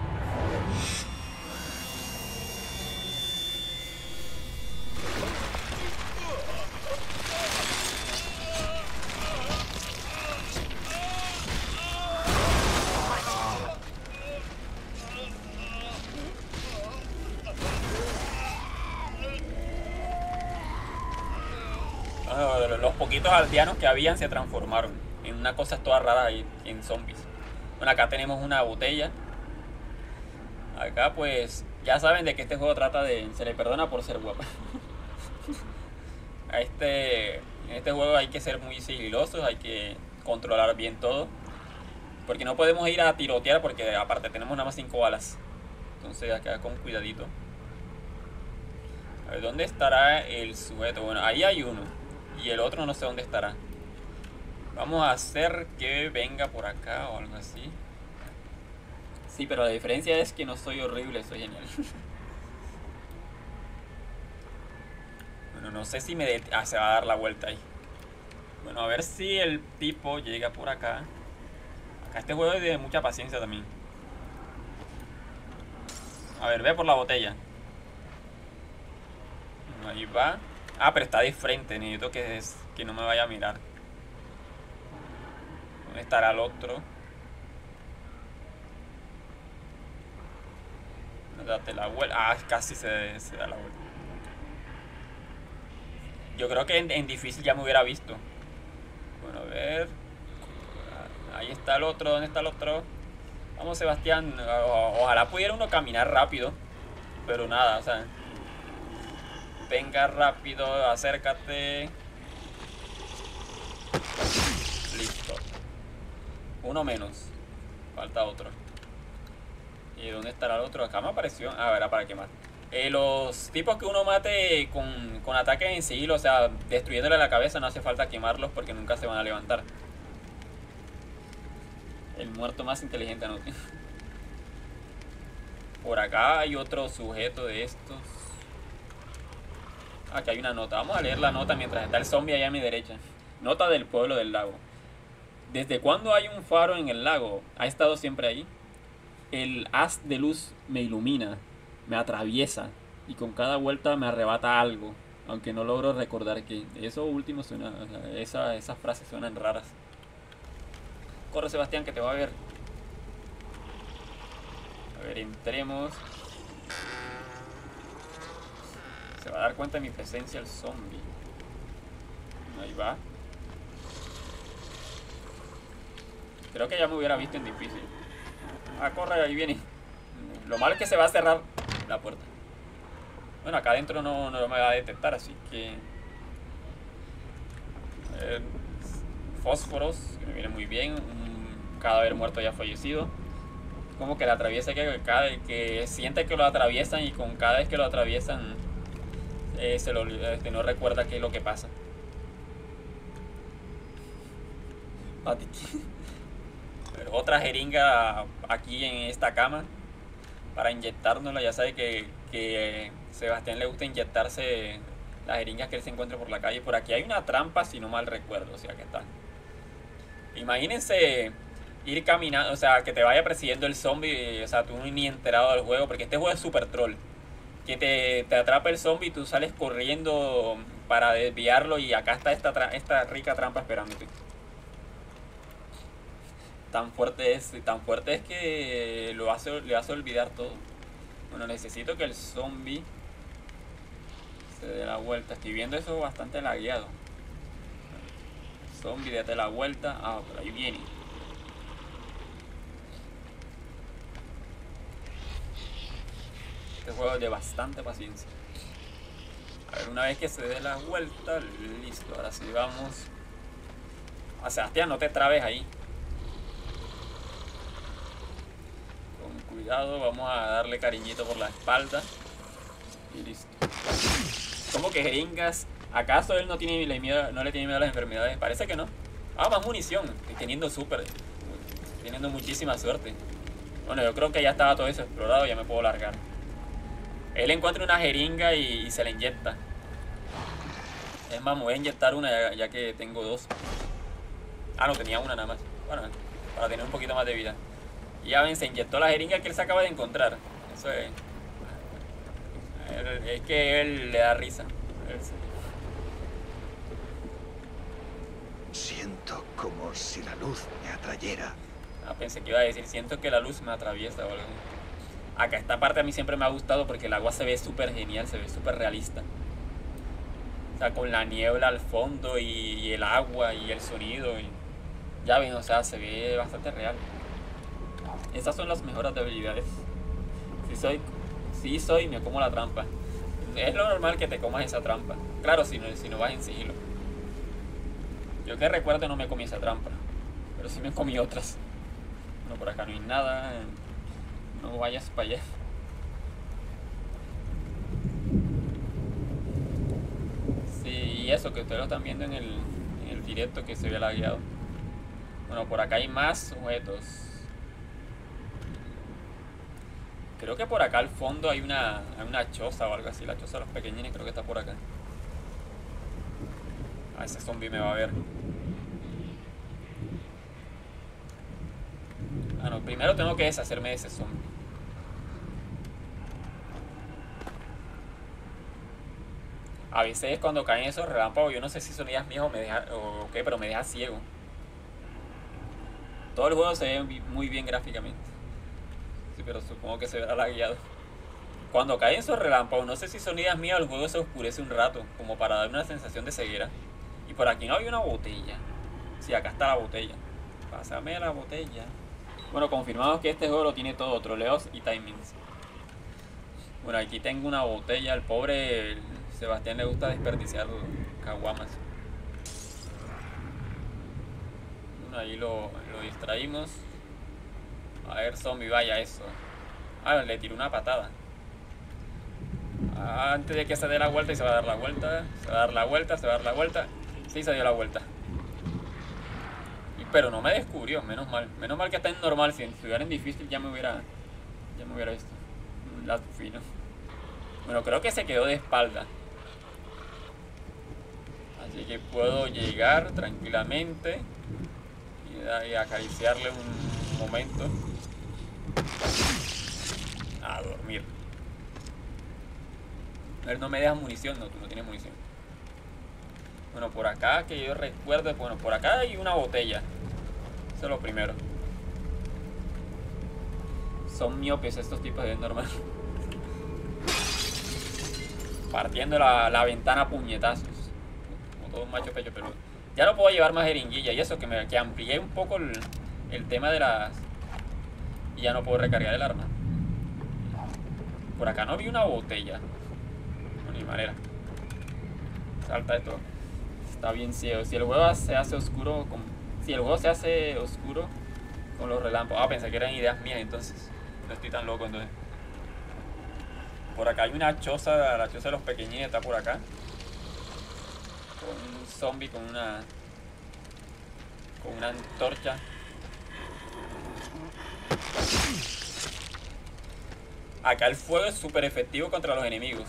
Los poquitos aldeanos que habían se transformaron en una cosa toda rara ahí, en zombies. Bueno, acá tenemos una botella. Acá pues ya saben de que este juego trata de... Se le perdona por ser guapa. En este juego hay que ser muy sigilosos, hay que controlar bien todo. Porque no podemos ir a tirotear porque aparte tenemos nada más 5 balas. Entonces acá con cuidadito. A ver, ¿dónde estará el sujeto? Bueno, ahí hay uno. Y el otro no sé dónde estará. Vamos a hacer que venga por acá o algo así. Sí, pero la diferencia es que no soy horrible, soy genial. Bueno, no sé si se va a dar la vuelta ahí. Bueno, a ver si el tipo llega por acá. Acá este juego es de mucha paciencia también. A ver, ve por la botella. Ahí va. Ah, pero está de frente, necesito que no me vaya a mirar. ¿Dónde estará el otro? Date la vuelta. Ah, casi se da la vuelta. Yo creo que en difícil ya me hubiera visto. Bueno, a ver. Ahí está el otro. ¿Dónde está el otro? Vamos, Sebastián. Ojalá pudiera uno caminar rápido. Pero nada, o sea... Venga rápido, acércate. Listo. Uno menos. Falta otro. ¿Y dónde estará el otro? Acá me apareció. Ah, era para quemar. Los tipos que uno mate con ataques en sigilo, o sea, destruyéndole la cabeza, no hace falta quemarlos porque nunca se van a levantar. El muerto más inteligente no tiene. Por acá hay otro sujeto de estos. Aquí hay una nota. Vamos a leer la nota mientras está el zombie allá a mi derecha. Nota del pueblo del lago. ¿Desde cuándo hay un faro en el lago? ¿Ha estado siempre ahí? El haz de luz me ilumina, me atraviesa y con cada vuelta me arrebata algo, aunque no logro recordar qué. Eso último suena, esas frases suenan raras. Corre, Sebastián, que te va a ver. A ver, entremos. Se va a dar cuenta de mi presencia el zombie. Ahí va. Creo que ya me hubiera visto en difícil. Ah, corre, ahí viene. Lo malo es que se va a cerrar la puerta. Bueno, acá adentro no me va a detectar, así que... fósforos, que me viene muy bien. Un cadáver muerto ya fallecido. Como que la atraviesa, que siente que lo atraviesan y con cada vez que lo atraviesan se lo olvida, no recuerda qué es lo que pasa. Pero otra jeringa aquí en esta cama para inyectárnosla. Ya sabe que Sebastián le gusta inyectarse las jeringas que él se encuentre por la calle. Por aquí hay una trampa, si no mal recuerdo. O sea, que está. Imagínense ir caminando, o sea, que te vaya persiguiendo el zombie, o sea, tú ni enterado del juego, porque este juego es super troll. Que te atrapa el zombie y tú sales corriendo para desviarlo y acá está esta rica trampa esperándote. Tan fuerte es que le hace olvidar todo. Bueno, necesito que el zombie se dé la vuelta. Estoy viendo eso bastante lagueado. Zombie, date la vuelta. Ah, por ahí viene. Este juego es de bastante paciencia. A ver, una vez que se dé la vuelta, listo. Ahora sí vamos. Ah, Sebastián, no te trabes ahí. Con cuidado, vamos a darle cariñito por la espalda. Y listo. ¿Cómo que jeringas? ¿Acaso él no le tiene miedo a las enfermedades? Parece que no. Ah, más munición. Estoy teniendo teniendo muchísima suerte. Bueno, yo creo que ya estaba todo eso explorado. Ya me puedo largar. Él encuentra una jeringa y se la inyecta. Es más, me voy a inyectar una ya que tengo dos. Ah, no, tenía una nada más. Bueno, para tener un poquito más de vida. Y ya ven, se inyectó la jeringa que él se acaba de encontrar. Eso es... Es que él le da risa. Siento como si la luz me atrayera. Ah, pensé que iba a decir, siento que la luz me atraviesa o algo. Acá esta parte a mí siempre me ha gustado porque el agua se ve súper genial, se ve súper realista. O sea, con la niebla al fondo y el agua y el sonido. Y... ya ven, o sea, se ve bastante real. Esas son las mejores habilidades. Si soy, me como la trampa. Es lo normal que te comas esa trampa. Claro, si no vas en sigilo. Yo que recuerdo no me comí esa trampa. Pero sí me comí otras. Bueno, por acá no hay nada. No vayas para allá. Sí, y eso que ustedes lo están viendo en el directo que se ve lagueado. Bueno, por acá hay más sujetos. Creo que por acá al fondo hay una choza o algo así. La choza de los pequeñines creo que está por acá. Ah, ese zombie me va a ver. Ah, no, primero tengo que deshacerme de ese zombie. A veces cuando caen esos relámpagos, yo no sé si son ideas mías o qué, pero me deja ciego. Todo el juego se ve muy bien gráficamente. Sí, pero supongo que se verá lagueado. Cuando caen esos relámpagos, no sé si son ideas mías o el juego se oscurece un rato, como para dar una sensación de ceguera. Y por aquí no había una botella. Sí, acá está la botella. Pásame la botella. Bueno, confirmamos que este juego lo tiene todo, troleos y timings. Bueno, aquí tengo una botella. Al pobre Sebastián le gusta desperdiciar caguamas. Bueno, ahí lo distraímos. A ver, zombie, vaya eso. Ah, le tiró una patada. Antes de que se dé la vuelta y se va a dar la vuelta. Se va a dar la vuelta, se va a dar la vuelta. Sí, se dio la vuelta. Pero no me descubrió, menos mal. Menos mal que está en normal. Si estuviera en difícil ya me hubiera visto. Un lazo fino. Bueno, creo que se quedó de espalda. Así que puedo llegar tranquilamente y acariciarle un momento. A dormir. A ver, no me dejas munición. No, tú no tienes munición. Bueno, por acá que yo recuerdo. Bueno, por acá hay una botella. Eso es lo primero. Son miopes estos tipos de normal. Partiendo la ventana a puñetazos. Como todo un macho pecho peludo. Ya no puedo llevar más jeringuilla. Y eso que amplié un poco el tema de las... Y ya no puedo recargar el arma. Por acá no vi una botella. No, ni manera. Salta esto. Está bien ciego. Si el juego se hace oscuro con los relámpagos. Ah, pensé que eran ideas mías entonces. No estoy tan loco entonces. Por acá hay una choza, la choza de los pequeñines está por acá. Con un zombie con una antorcha. Acá el fuego es súper efectivo contra los enemigos.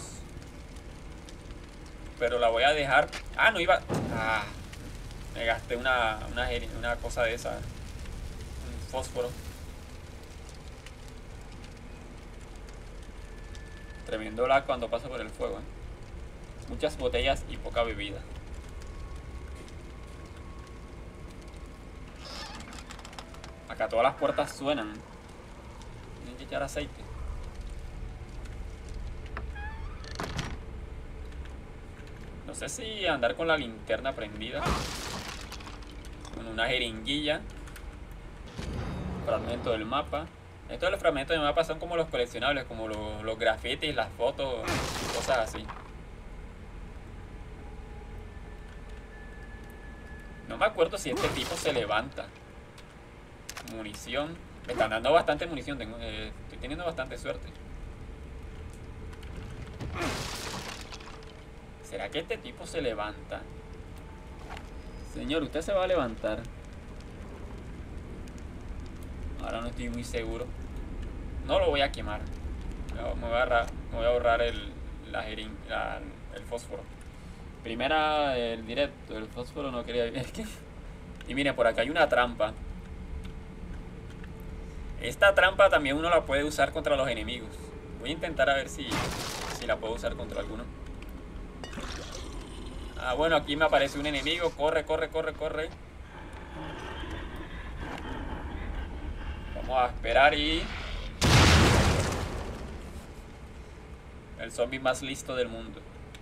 Pero la voy a dejar. Ah, no iba. Ah, me gasté una cosa de esa. Un fósforo. Tremendo lag cuando pasa por el fuego, Muchas botellas y poca bebida. Acá todas las puertas suenan. Tienen que echar aceite. No sé si andar con la linterna prendida. Con una jeringuilla. Fragmento del mapa. Estos de los fragmentos del mapa son como los coleccionables, como los grafitis, las fotos, cosas así. No me acuerdo si este tipo se levanta. Munición. Me están dando bastante munición, estoy teniendo bastante suerte. ¿Será que este tipo se levanta? Señor, usted se va a levantar. Ahora no estoy muy seguro. No lo voy a quemar. Me voy a ahorrar el fósforo. Primera el directo. El fósforo no quería... Y miren, por acá hay una trampa. Esta trampa también uno la puede usar contra los enemigos. Voy a intentar a ver si la puedo usar contra alguno. Ah, bueno, aquí me aparece un enemigo. Corre, corre, corre, corre. Vamos a esperar y... El zombie más listo del mundo.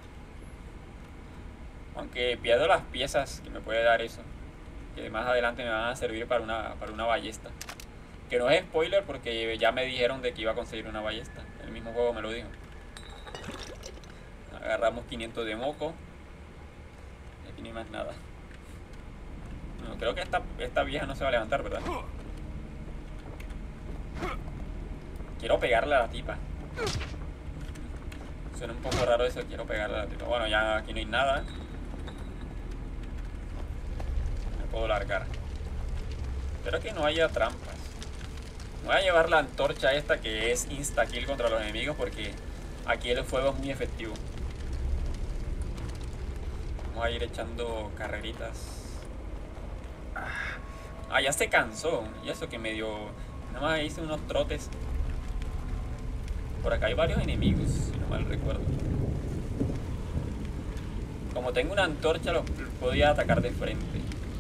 Aunque pierdo las piezas que me puede dar eso. Que más adelante me van a servir para una ballesta. Que no es spoiler porque ya me dijeron de que iba a conseguir una ballesta. El mismo juego me lo dijo. Agarramos 500 de moco. Y aquí no hay más nada. No, creo que esta vieja no se va a levantar, ¿verdad? Quiero pegarle a la tipa. Suena un poco raro eso, quiero pegarle a la tipa. Bueno, ya aquí no hay nada. Me puedo largar. Espero que no haya trampas. Voy a llevar la antorcha esta que es insta-kill contra los enemigos porque aquí el fuego es muy efectivo. Vamos a ir echando carreritas. Ah, ya se cansó. Y eso que medio... Nada más hice unos trotes. Por acá hay varios enemigos, si no mal recuerdo. Como tengo una antorcha, los podía atacar de frente.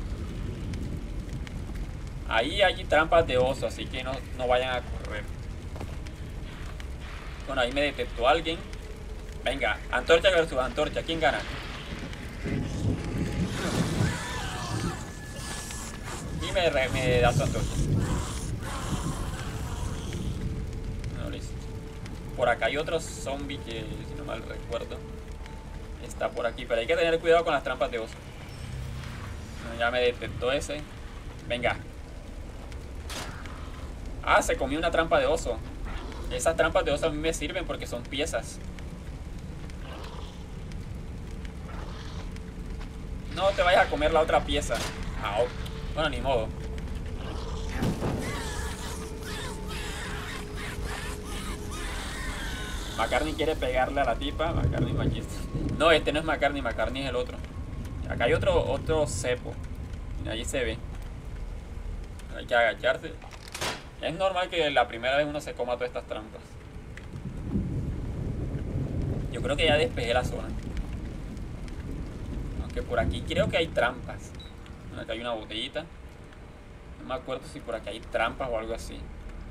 Ahí hay trampas de oso, así que no vayan a correr. Bueno, ahí me detectó alguien. Venga, antorcha versus antorcha, ¿quién gana? Y me da su antorcha. No, listo. Por acá hay otro zombie que, si no mal recuerdo, está por aquí. Pero hay que tener cuidado con las trampas de oso. Bueno, ya me detectó ese. Venga. Ah, se comió una trampa de oso. Esas trampas de oso a mí me sirven porque son piezas. No te vayas a comer la otra pieza. Ah, bueno, ni modo. McCartney quiere pegarle a la tipa. McCartney machista. No, este no es McCartney. McCartney es el otro. Acá hay otro cepo. Mira, ahí se ve. Hay que agacharse. Es normal que la primera vez uno se coma todas estas trampas. Yo creo que ya despejé la zona. Aunque por aquí creo que hay trampas. Acá hay una botellita. No me acuerdo si por aquí hay trampas o algo así.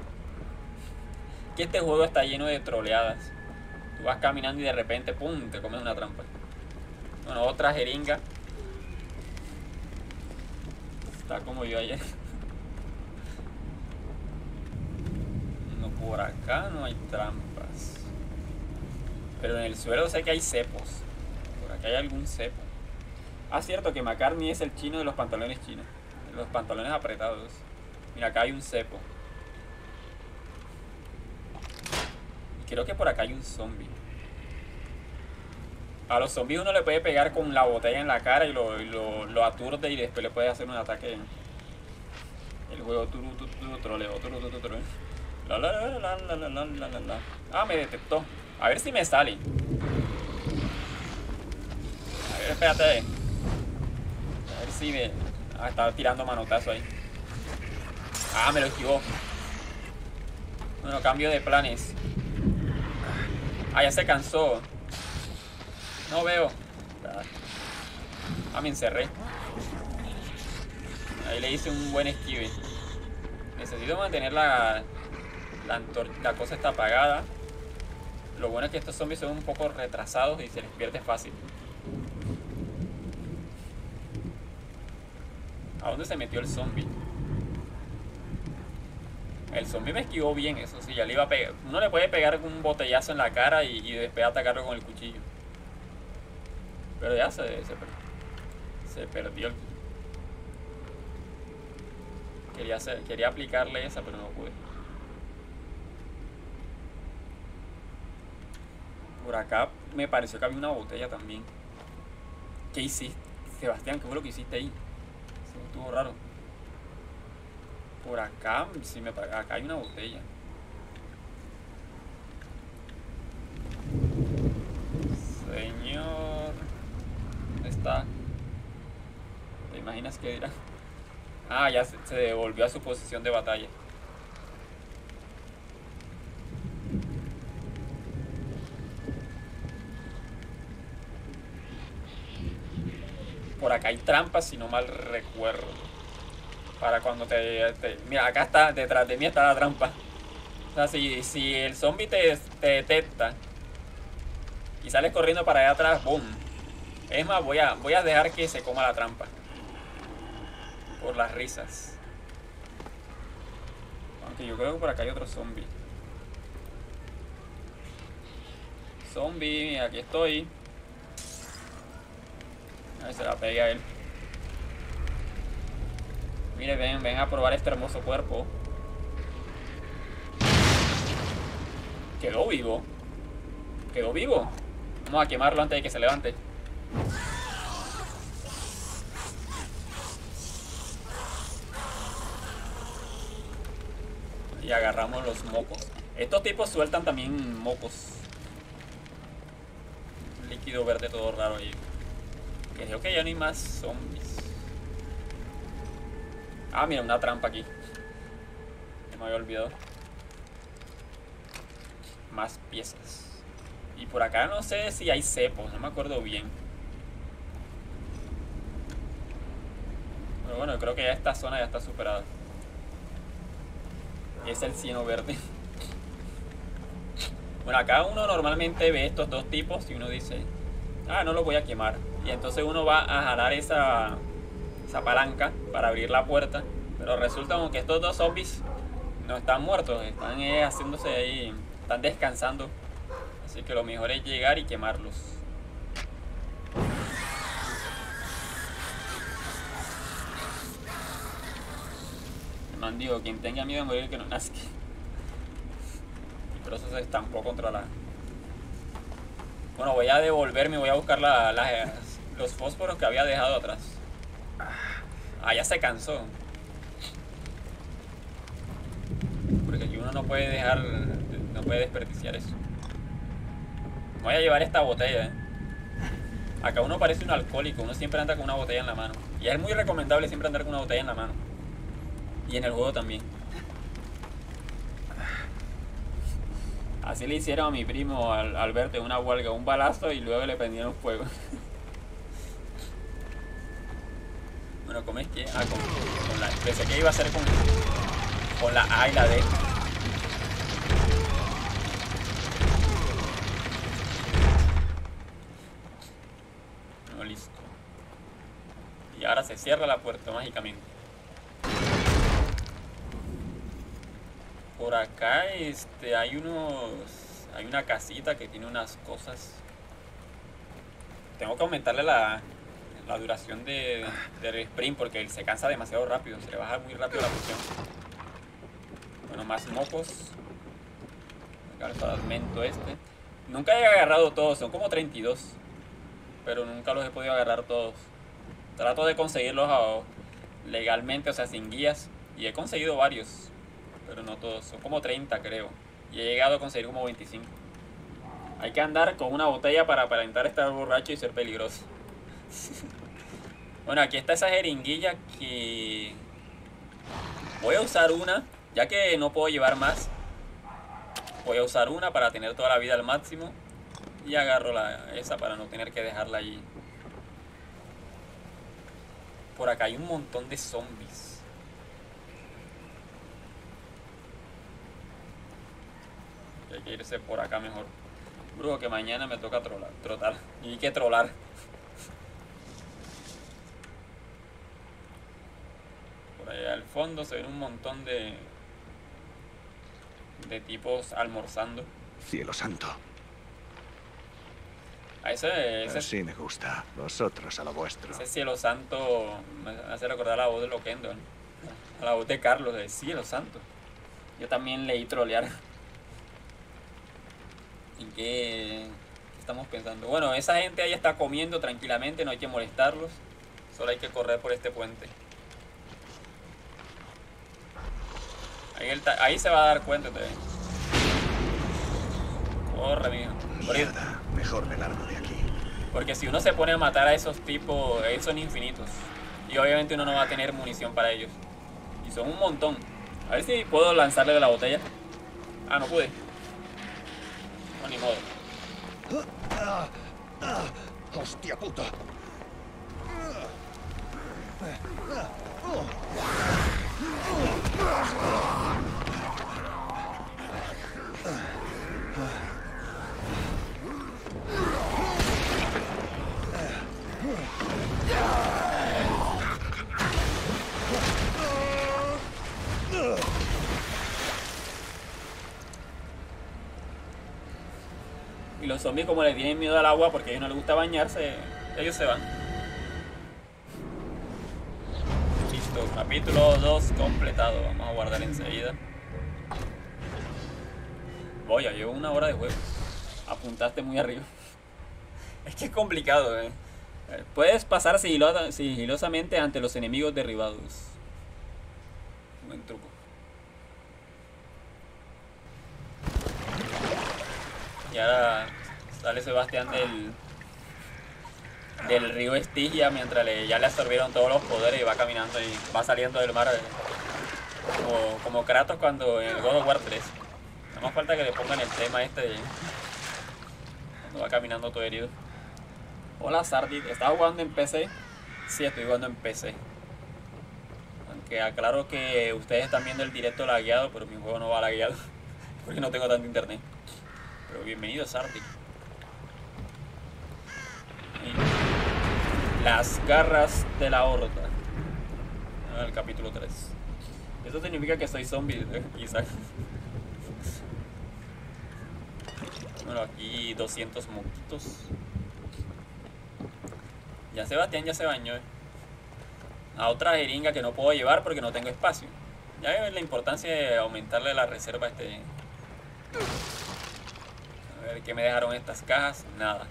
Que este juego está lleno de troleadas. Tú vas caminando y de repente, ¡pum!, te comes una trampa. Bueno, otra jeringa. Está como yo ayer. No, por acá no hay trampas. Pero en el suelo sé que hay cepos. Por acá hay algún cepo. Ah, cierto que McCartney es el chino de los pantalones chinos. Los pantalones apretados. Mira, acá hay un cepo. Y creo que por acá hay un zombie. A los zombies uno le puede pegar con la botella en la cara y lo aturde y después le puede hacer un ataque. El juego troleo. Ah, me detectó. A ver si me sale. A ver, espérate. A ver si me... Ah, estaba tirando manotazo ahí. Ah, me lo esquivó. Bueno, cambio de planes. Ah, ya se cansó. No veo. Ah, me encerré. Ahí le hice un buen esquive. Necesito mantener la cosa está apagada. Lo bueno es que estos zombies son un poco retrasados y se les pierde fácil. ¿A dónde se metió el zombie? El zombie me esquivó bien, eso sí, ya le iba a pegar. Uno le puede pegar un botellazo en la cara y después atacarlo con el cuchillo. Pero ya se perdió. Quería aplicarle esa, pero no pude. Por acá me pareció que había una botella también. ¿Qué hiciste, Sebastián? ¿Qué fue lo que hiciste ahí? Se estuvo raro. Por acá, acá hay una botella. Señor, ¿dónde está? ¿Te imaginas qué dirá? Ah, ya se devolvió a su posición de batalla. Por acá hay trampas, si no mal recuerdo. Para cuando mira, acá está, detrás de mí está la trampa. O sea, si el zombie te detecta y sales corriendo para allá atrás, boom. Es más, voy a dejar que se coma la trampa. Por las risas. Aunque yo creo que por acá hay otro zombie. Zombie, aquí estoy. A ver si se la pega a él. Mire, ven a probar este hermoso cuerpo. Quedó vivo. Quedó vivo. Vamos a quemarlo antes de que se levante. Y agarramos los mocos. Estos tipos sueltan también mocos. Un líquido verde todo raro ahí. Creo que ya no hay más zombies. Ah, mira, una trampa aquí. Me había olvidado. Más piezas. Y por acá no sé si hay cepos, no me acuerdo bien. Pero bueno, creo que ya esta zona ya está superada. Es el cieno verde. Bueno, acá uno normalmente ve estos dos tipos y uno dice, ah, no los voy a quemar. Y entonces uno va a jalar esa palanca para abrir la puerta. Pero resulta como que estos dos zombies no están muertos, están haciéndose ahí, están descansando. Así que lo mejor es llegar y quemarlos. Man, digo, quien tenga miedo de morir que no nazca. Pero eso se estampó contra la... Bueno, voy a devolverme, voy a buscar los fósforos que había dejado atrás. Ah, ya se cansó. Porque aquí uno no puede dejar, no puede desperdiciar eso. Voy a llevar esta botella, Acá uno parece un alcohólico, uno siempre anda con una botella en la mano. Y es muy recomendable siempre andar con una botella en la mano. Y en el juego también. Así le hicieron a mi primo Alberto en una huelga, un balazo y luego le prendieron fuego. Bueno, ¿cómo es que? Ah, con la... Pensé que iba a ser con la A y la D. No, listo. Y ahora se cierra la puerta mágicamente. Por acá hay una casita que tiene unas cosas. Tengo que aumentarle la duración del sprint porque él se cansa demasiado rápido, se le baja muy rápido la presión. Bueno, más mocos. Acá el fragmento Nunca he agarrado todos, son como 32. Pero nunca los he podido agarrar todos. Trato de conseguirlos legalmente, o sea, sin guías. Y he conseguido varios. Pero no todos, son como 30 creo. Y he llegado a conseguir como 25. Hay que andar con una botella para aparentar estar borracho y ser peligroso. Bueno, aquí está esa jeringuilla que... Voy a usar una, ya que no puedo llevar más. Voy a usar una para tener toda la vida al máximo. Y agarro esa para no tener que dejarla allí. Por acá hay un montón de zombies. Hay que irse por acá mejor. Brujo, que mañana me toca trotar. Y hay que trolar. Por allá al fondo se ven un montón de tipos almorzando. Cielo santo. Así me gusta. Vosotros a lo vuestro. Ese cielo santo me hace recordar la voz de Loquendo, ¿no? A la voz de Carlos, de cielo santo. Yo también leí trolear. ¿Y qué estamos pensando? Bueno, esa gente ahí está comiendo tranquilamente, no hay que molestarlos. Solo hay que correr por este puente. Ahí se va a dar cuenta también. Corre, mijo. Mierda, mejor me largo de aquí. Porque si uno se pone a matar a esos tipos, ellos son infinitos. Y obviamente uno no va a tener munición para ellos. Y son un montón. A ver si puedo lanzarle de la botella. Ah, no pude. No, ni modo. ¡Hostia puta! Y los zombies, como les tienen miedo al agua porque a ellos no les gusta bañarse, ellos se van. Listo, capítulo 2 completado. Vamos a guardar enseguida. Voy, ya llevo 1 hora de juego. Apuntaste muy arriba. Es que es complicado, Puedes pasar sigilosamente ante los enemigos derribados. Buen truco. Y ahora sale Sebastián del río Estigia mientras ya le absorbieron todos los poderes y va caminando y va saliendo del mar como Kratos cuando en el God of War 3. No más falta que le pongan el tema cuando va caminando todo herido. Hola Sardit, ¿estás jugando en PC? Sí, estoy jugando en PC. Aunque aclaro que ustedes están viendo el directo lagueado, pero mi juego no va lagueado porque no tengo tanto internet. Pero bienvenido, Sardit. Las garras de la horda. El capítulo 3. Eso significa que soy zombie, quizás. Bueno, aquí 200 mosquitos. Ya Sebastián ya se bañó. A otra jeringa que no puedo llevar porque no tengo espacio. Ya ves la importancia de aumentarle la reserva a este. A ver qué me dejaron estas cajas. Nada.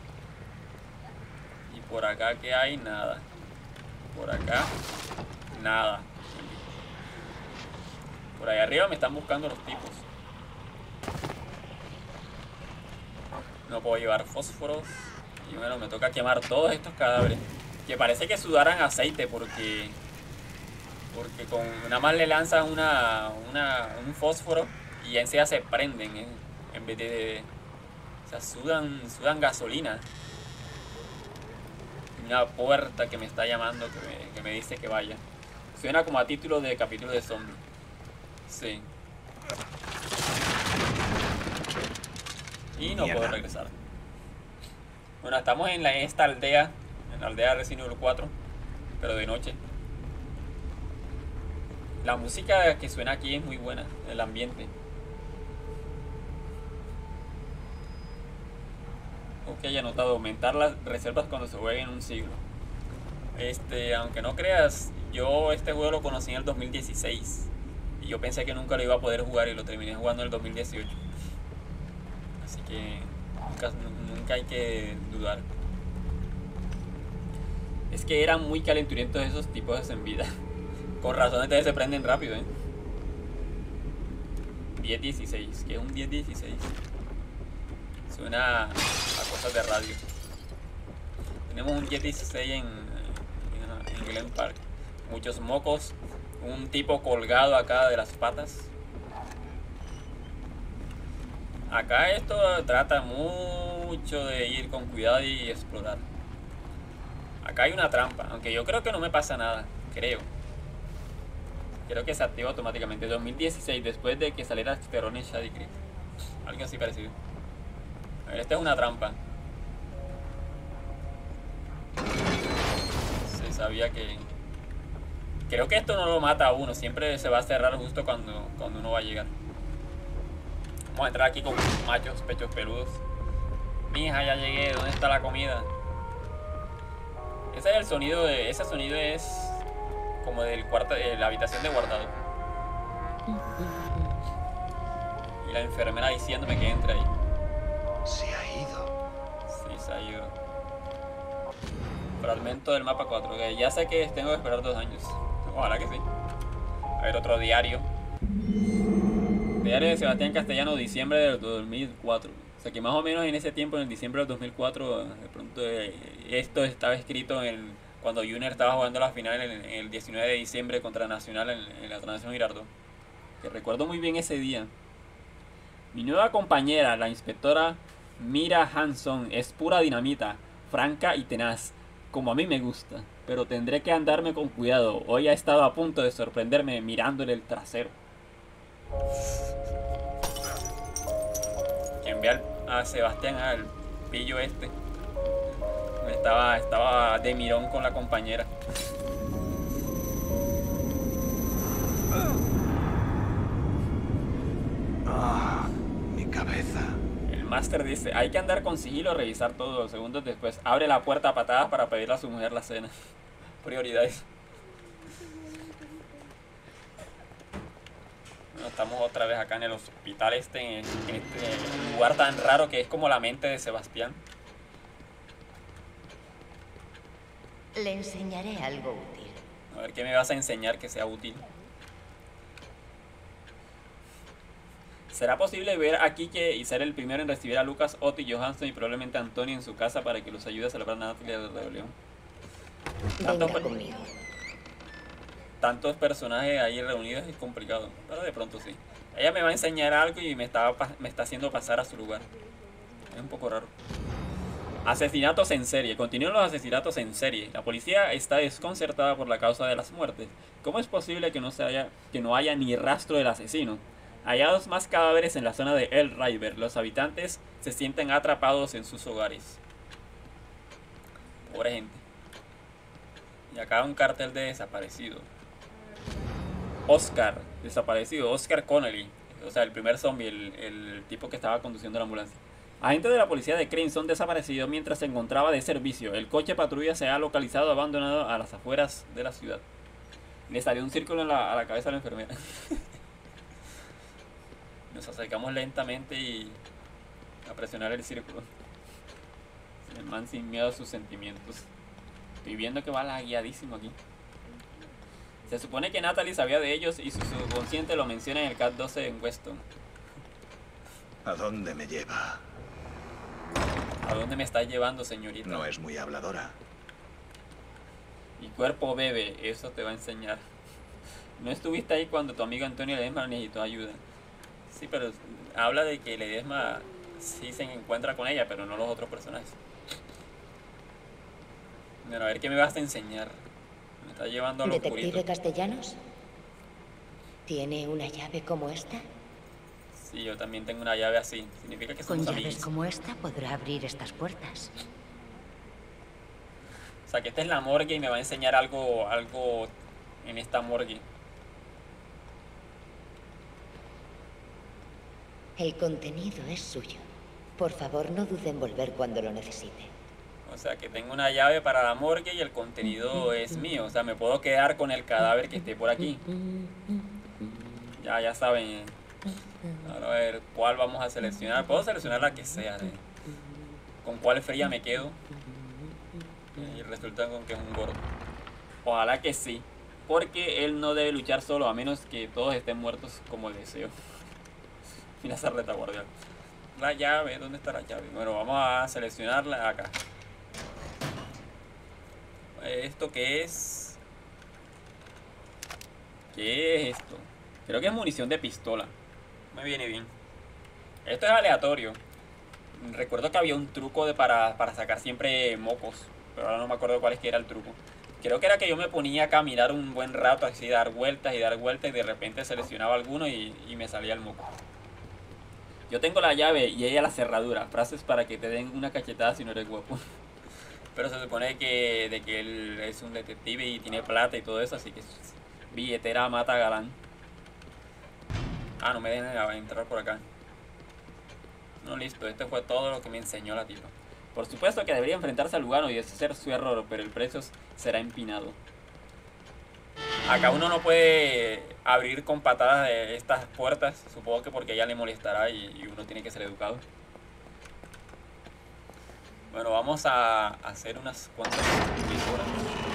Y por acá que hay, nada. Por acá, nada. Por ahí arriba me están buscando los tipos. No puedo llevar fósforos. Y bueno, me toca quemar todos estos cadáveres. Que parece que sudaran aceite porque con nada más le lanzan un fósforo y enseguida se prenden, en vez de o sea, sudan gasolina. Una puerta que me está llamando, que me dice que vaya. Suena como a título de capítulo de zombie. Sí. Y no puedo regresar. Bueno, estamos en esta aldea, en la aldea de Resident Evil 4, pero de noche. La música que suena aquí es muy buena, el ambiente. Ok, ya notado, aumentar las reservas cuando se juegue en un siglo. Aunque no creas, yo este juego lo conocí en el 2016. Y yo pensé que nunca lo iba a poder jugar y lo terminé jugando en el 2018. Así que nunca hay que dudar. Es que eran muy calenturientos esos tipos en vida. Con razón entonces se prenden rápido, 10-16, que es un 10-16. Suena a cosas de radio. Tenemos un 10-16 en Glen Park. Muchos mocos. Un tipo colgado acá de las patas. Acá esto trata mucho de ir con cuidado y explorar. Acá hay una trampa, aunque yo creo que no me pasa nada, creo que se activa automáticamente. 2016, después de que saliera Sterone Shady Creek. Algo así parecido. A ver, esta es una trampa. Se sabía que... Creo que esto no lo mata a uno, siempre se va a cerrar justo cuando uno va a llegar. Vamos a entrar aquí con machos, pechos peludos. Mija, ya llegué, ¿dónde está la comida? Ese es el sonido de... Ese sonido es como del cuarto, de la habitación de guardado. Y la enfermera diciéndome que entre ahí. Se ha ido. Sí, se ha ido. Fragmento del mapa 4. Okay, ya sé que tengo que esperar 2 años. Ojalá que sí. A ver, otro diario. Diario de Sebastián Castellano, diciembre del 2004. O sea que más o menos en ese tiempo, en el diciembre del 2004, de pronto esto estaba escrito cuando Junior estaba jugando la final en el 19 de diciembre contra Nacional en la Transición Girardot. Que recuerdo muy bien ese día. Mi nueva compañera, la inspectora Mira Hanson, es pura dinamita, franca y tenaz, como a mí me gusta. Pero tendré que andarme con cuidado. Hoy ha estado a punto de sorprenderme mirándole el trasero. Enviar a Sebastián al pillo este. Estaba de mirón con la compañera. Mi cabeza. El máster dice, hay que andar con sigilo, revisar todo. Segundos después, abre la puerta a patadas para pedirle a su mujer la cena. Prioridades. Bueno, estamos otra vez acá en el hospital en este lugar tan raro que es como la mente de Sebastián. Le enseñaré algo útil. A ver, ¿qué me vas a enseñar que sea útil? ¿Será posible ver a Kike y ser el primero en recibir a Lucas, Otto y Johansson y probablemente a Antonio en su casa para que los ayude a celebrar la Natalia de la rebelión? Venga conmigo. Tantos personajes ahí reunidos es complicado, pero de pronto sí. Ella me va a enseñar algo y me está haciendo pasar a su lugar. Es un poco raro. Asesinatos en serie. Continúan los asesinatos en serie. La policía está desconcertada por la causa de las muertes. ¿Cómo es posible que no haya ni rastro del asesino? Hallados más cadáveres en la zona de El River. Los habitantes se sienten atrapados en sus hogares. Pobre gente. Y acá un cartel de desaparecido. Oscar, desaparecido. Oscar Connelly. O sea, el primer zombie, el tipo que estaba conduciendo la ambulancia. Agentes de la policía de Crimson desaparecido mientras se encontraba de servicio. El coche patrulla se ha localizado abandonado a las afueras de la ciudad. Le salió un círculo a la cabeza a la enfermera. Nos acercamos lentamente y a presionar el círculo. El man sin miedo a sus sentimientos. Estoy viendo que va lagueadísimo aquí. Se supone que Natalie sabía de ellos y su subconsciente lo menciona en el Cat 12 en Weston. ¿A dónde me lleva? ¿A dónde me estás llevando, señorita? No es muy habladora. Mi cuerpo bebe, eso te va a enseñar. No estuviste ahí cuando tu amigo Antonio Ledesma necesitó ayuda. Sí, pero habla de que Ledesma sí se encuentra con ella, pero no los otros personajes. Bueno, a ver qué me vas a enseñar. Me está llevando a lo oscurito. ¿Detective Castellanos? ¿Tiene una llave como esta? Sí, yo también tengo una llave así. Significa que Con somos llaves amigos. como esta podrá abrir estas puertas. O sea, que esta es la morgue y me va a enseñar algo en esta morgue. El contenido es suyo. Por favor, no dude en volver cuando lo necesite. O sea, que tengo una llave para la morgue y el contenido es mío. O sea, me puedo quedar con el cadáver que esté por aquí. Ya saben. Ahora a ver, ¿cuál vamos a seleccionar? Puedo seleccionar la que sea. ¿Con cuál fría me quedo? Y resulta con que es un gordo. Ojalá que sí. Porque él no debe luchar solo, a menos que todos estén muertos como el deseo. Mira esa retaguardia. La llave, ¿dónde está la llave? Bueno, vamos a seleccionarla acá. ¿Esto qué es? ¿Qué es esto? Creo que es munición de pistola. Me viene bien. Esto es aleatorio. Recuerdo que había un truco para sacar siempre mocos, pero ahora no me acuerdo cuál es que era el truco. Creo que era que yo me ponía a caminar un buen rato, así dar vueltas y de repente seleccionaba alguno y me salía el moco. Yo tengo la llave y ella la cerradura. Frases para que te den una cachetada si no eres guapo. Pero se supone que él es un detective y tiene plata y todo eso, así que billetera mata galán. Ah, no me dejen entrar por acá. No, listo, esto fue todo lo que me enseñó la tipa. Por supuesto que debería enfrentarse al Lugano y deshacer su error, pero el precio será empinado. Acá uno no puede abrir con patadas de estas puertas, supongo que porque ella le molestará y uno tiene que ser educado. Bueno, vamos a hacer unas cuantas pinturas.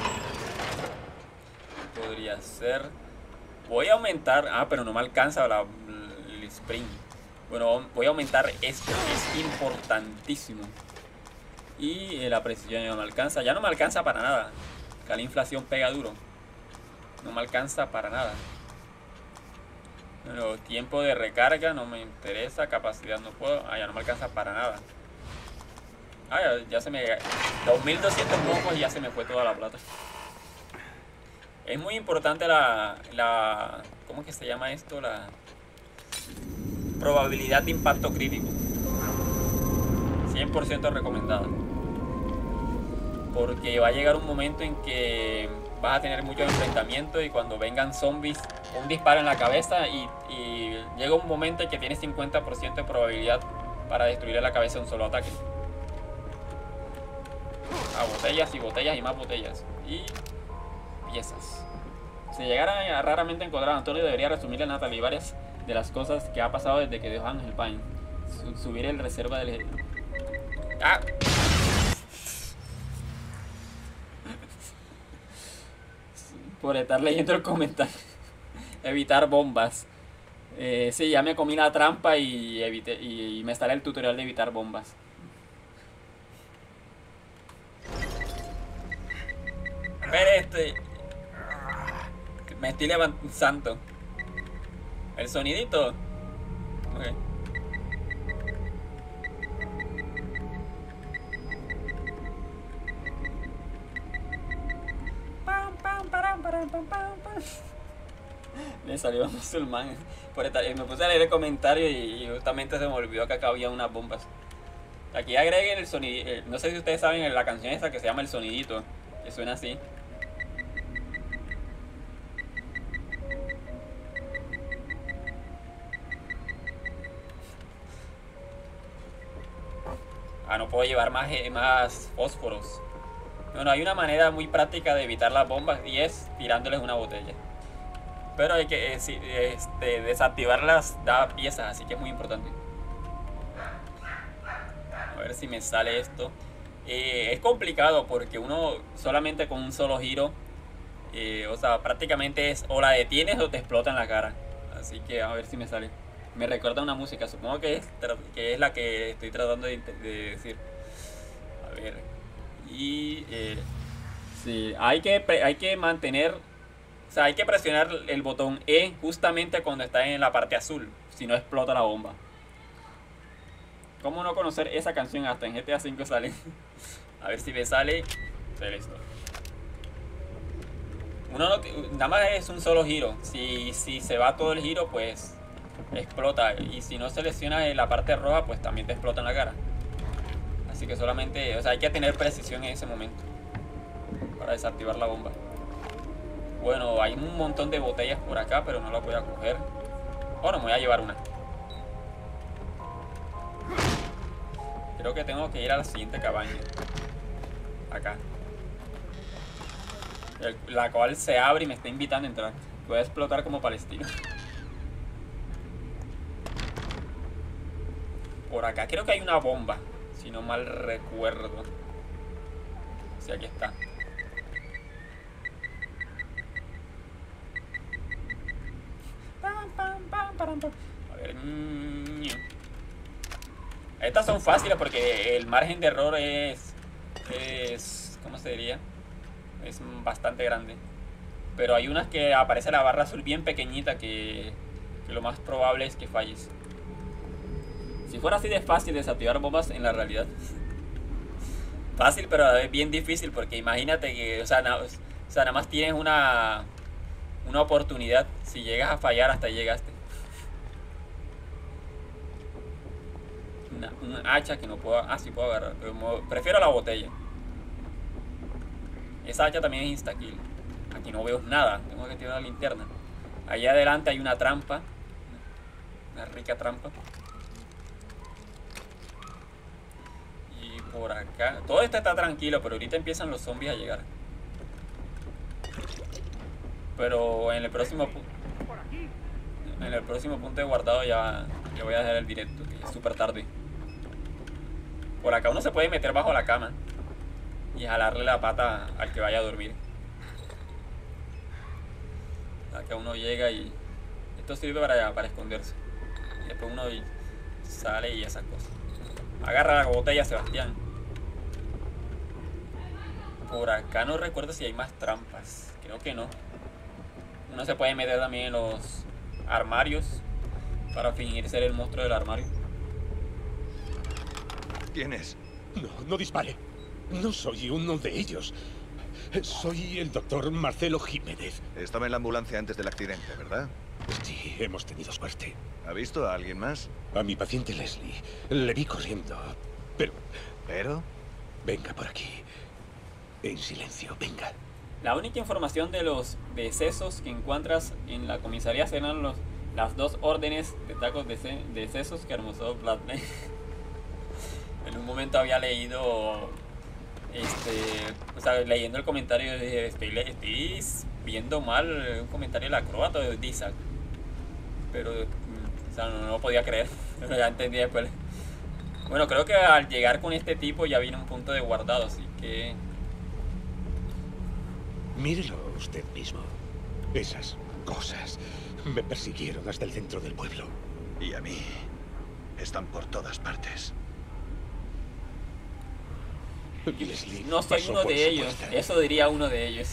Podría ser... Voy a aumentar... Ah, pero no me alcanza el sprint. Bueno, voy a aumentar esto, es importantísimo. Y la precisión ya no me alcanza. Ya no me alcanza para nada. Acá la inflación pega duro. No me alcanza para nada. Bueno, tiempo de recarga no me interesa. Capacidad no puedo. Ah, ya no me alcanza para nada. Ah, ya se me... 2200 mocos y ya se me fue toda la plata. Es muy importante la ¿cómo que se llama esto? La probabilidad de impacto crítico. 100% recomendada. Porque va a llegar un momento en que vas a tener muchos enfrentamientos y cuando vengan zombies, un disparo en la cabeza y llega un momento en que tienes 50% de probabilidad para destruirle la cabeza a un solo ataque. A botellas y botellas y más botellas. Y piezas. Si llegara a raramente encontrar a Antonio, debería resumirle a Natalie varias de las cosas que ha pasado desde que dejó Ángel Pine. Subir el reserva del... ¡Ah! Por estar leyendo el comentario. Evitar bombas. Sí, ya me comí la trampa y me sale el tutorial de evitar bombas. Pero me estoy levantando. El sonidito. Okay. Me salió musulmán. Me puse a leer el comentario y justamente se me olvidó que acá había unas bombas. Aquí agreguen el sonido. No sé si ustedes saben la canción esta que se llama El Sonidito, que suena así. Ah, no puedo llevar más fósforos. Bueno, hay una manera muy práctica de evitar las bombas y es tirándoles una botella. Pero hay que desactivarlas da piezas, así que es muy importante. A ver si me sale esto. Es complicado porque uno solamente con un solo giro, o sea, prácticamente es o la detienes o te explota en la cara. Así que a ver si me sale. Me recuerda una música, supongo que es la que estoy tratando de decir. A ver. Y sí, hay que mantener, o sea, hay que presionar el botón E justamente cuando está en la parte azul, si no explota la bomba. ¿Cómo no conocer esa canción? Hasta en GTA V sale. A ver si me sale. Listo. Nada más es un solo giro. Si se va todo el giro, pues explota. Y si no seleccionas en la parte roja, pues también te explota en la cara. Así que solamente, o sea, hay que tener precisión en ese momento para desactivar la bomba. Bueno, hay un montón de botellas por acá, pero no las voy a coger. Ahora me voy a llevar una. Creo que tengo que ir a la siguiente cabaña. Acá. La cual se abre y me está invitando a entrar. Voy a explotar como palestino. Por acá creo que hay una bomba, si no mal recuerdo. Sí, aquí está. A ver. Estas son fáciles porque el margen de error es ¿cómo se diría? Es bastante grande. Pero hay unas que aparece la barra azul bien pequeñita que lo más probable es que falles. Si fuera así de fácil desactivar bombas en la realidad. Fácil, pero es bien difícil porque imagínate que, o sea, nada más tienes una oportunidad. Si llegas a fallar, hasta ahí llegaste. Un hacha que no puedo... Ah, sí puedo agarrar, pero prefiero la botella. Esa hacha también es insta-kill. Aquí no veo nada, tengo que tirar la linterna. Allá adelante hay una trampa. Una rica trampa. Y por acá... Todo esto está tranquilo, pero ahorita empiezan los zombies a llegar. Pero en el próximo punto de guardado ya voy a dejar el directo, que es súper tarde. Por acá uno se puede meter bajo la cama y jalarle la pata al que vaya a dormir. Acá uno llega y esto sirve para esconderse. Y después uno sale y esas cosas. Agarra la botella, Sebastián. Por acá no recuerdo si hay más trampas. Creo que no. Uno se puede meter también en los armarios para fingir ser el monstruo del armario. ¿Quién es? No dispare. No soy uno de ellos. Soy el doctor Marcelo Jiménez. Estaba en la ambulancia antes del accidente, ¿verdad? Sí, hemos tenido suerte. ¿Ha visto a alguien más? A mi paciente Leslie. Le vi corriendo. Pero... ¿Pero? Venga por aquí. En silencio, venga. La única información de los decesos que encuentras en la comisaría serán las dos órdenes de tacos de sesos que almorzó Bradley. En un momento había leído, o sea, leyendo el comentario, dije, estoy viendo mal un comentario del acróbata de Dizak. Pero, o sea, no podía creer, pero ya entendí después. Bueno, creo que al llegar con este tipo ya viene un punto de guardado, así que... Mírelo usted mismo. Esas cosas me persiguieron hasta el centro del pueblo. Y a mí. Están por todas partes. Leslie no soy pasó uno por de su ellos, puerta. eso diría uno de ellos.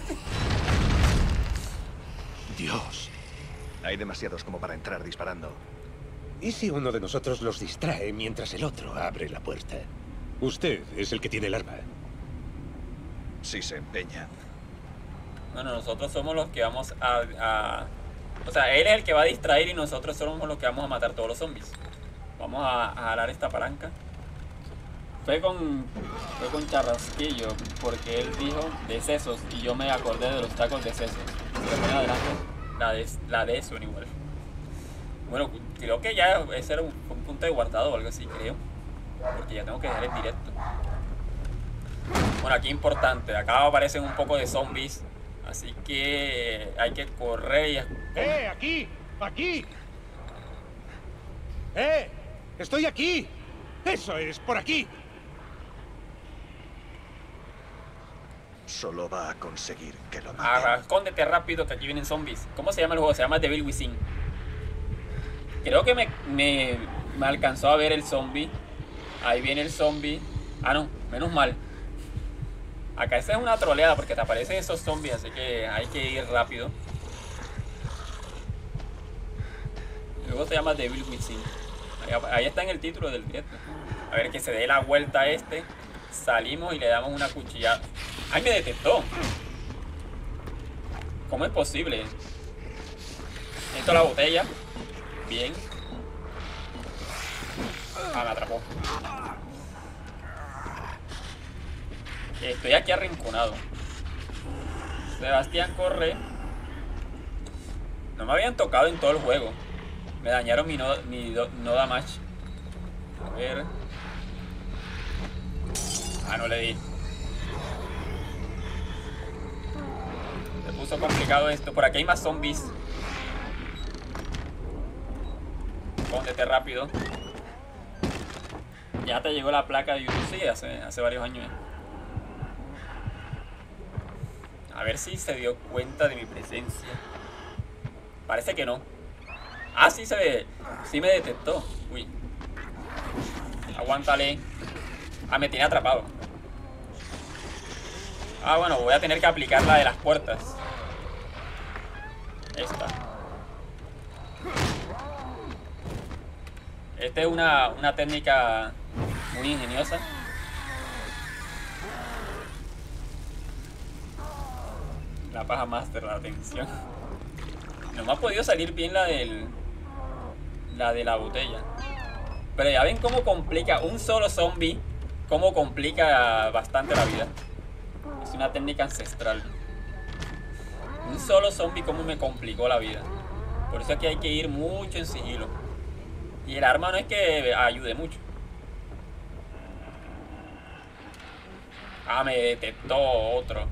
Dios. Hay demasiados como para entrar disparando. ¿Y si uno de nosotros los distrae mientras el otro abre la puerta? Usted es el que tiene el arma. Si se empeña. Bueno, nosotros somos los que vamos o sea, él es el que va a distraer y nosotros somos los que vamos a matar todos los zombies. Vamos a jalar esta palanca. Fue con Charrasquillo, porque él dijo de sesos y yo me acordé de los tacos de sesos. Se adelante la de eso igual. Bueno, creo que ya ese era un punto de guardado o algo así, creo. Porque ya tengo que dejar el directo. Bueno, aquí importante, acá aparecen un poco de zombies. Así que hay que correr y... ¡Aquí! ¡Aquí! ¡Estoy aquí! ¡Eso es, por aquí! Solo va a conseguir que lo maten. Escóndete rápido que aquí vienen zombies. ¿Cómo se llama el juego? Se llama Devil Within. Creo que me alcanzó a ver el zombie. Ahí viene el zombie. Ah, no, menos mal. Acá esta es una troleada porque te aparecen esos zombies, así que hay que ir rápido. Luego se llama Devil Within. Ahí está en el título del directo. A ver, que se dé la vuelta a este. Salimos y le damos una cuchillada. ¡Ay, me detectó! ¿Cómo es posible? Esto la botella. Bien. Ah, me atrapó. Estoy aquí arrinconado. Sebastián corre. No me habían tocado en todo el juego. Me dañaron mi no damage. A ver. Ah, no le di. Se puso complicado esto. Por aquí hay más zombies. Póntete rápido. Ya te llegó la placa de YouTube. Sí, hace varios años. A ver si se dio cuenta de mi presencia. Parece que no. Ah, sí sí me detectó. Uy. Aguántale. Ah, me tiene atrapado. Ah, bueno, voy a tener que aplicar la de las puertas. Esta. Esta es una técnica muy ingeniosa. La paja master, la atención. No me ha podido salir bien la de la botella. Pero ya ven cómo complica un solo zombie. Cómo complica bastante la vida. Es una técnica ancestral. Un solo zombie cómo me complicó la vida. Por eso aquí hay que ir mucho en sigilo. Y el arma no es que ayude mucho. Ah, me detectó otro.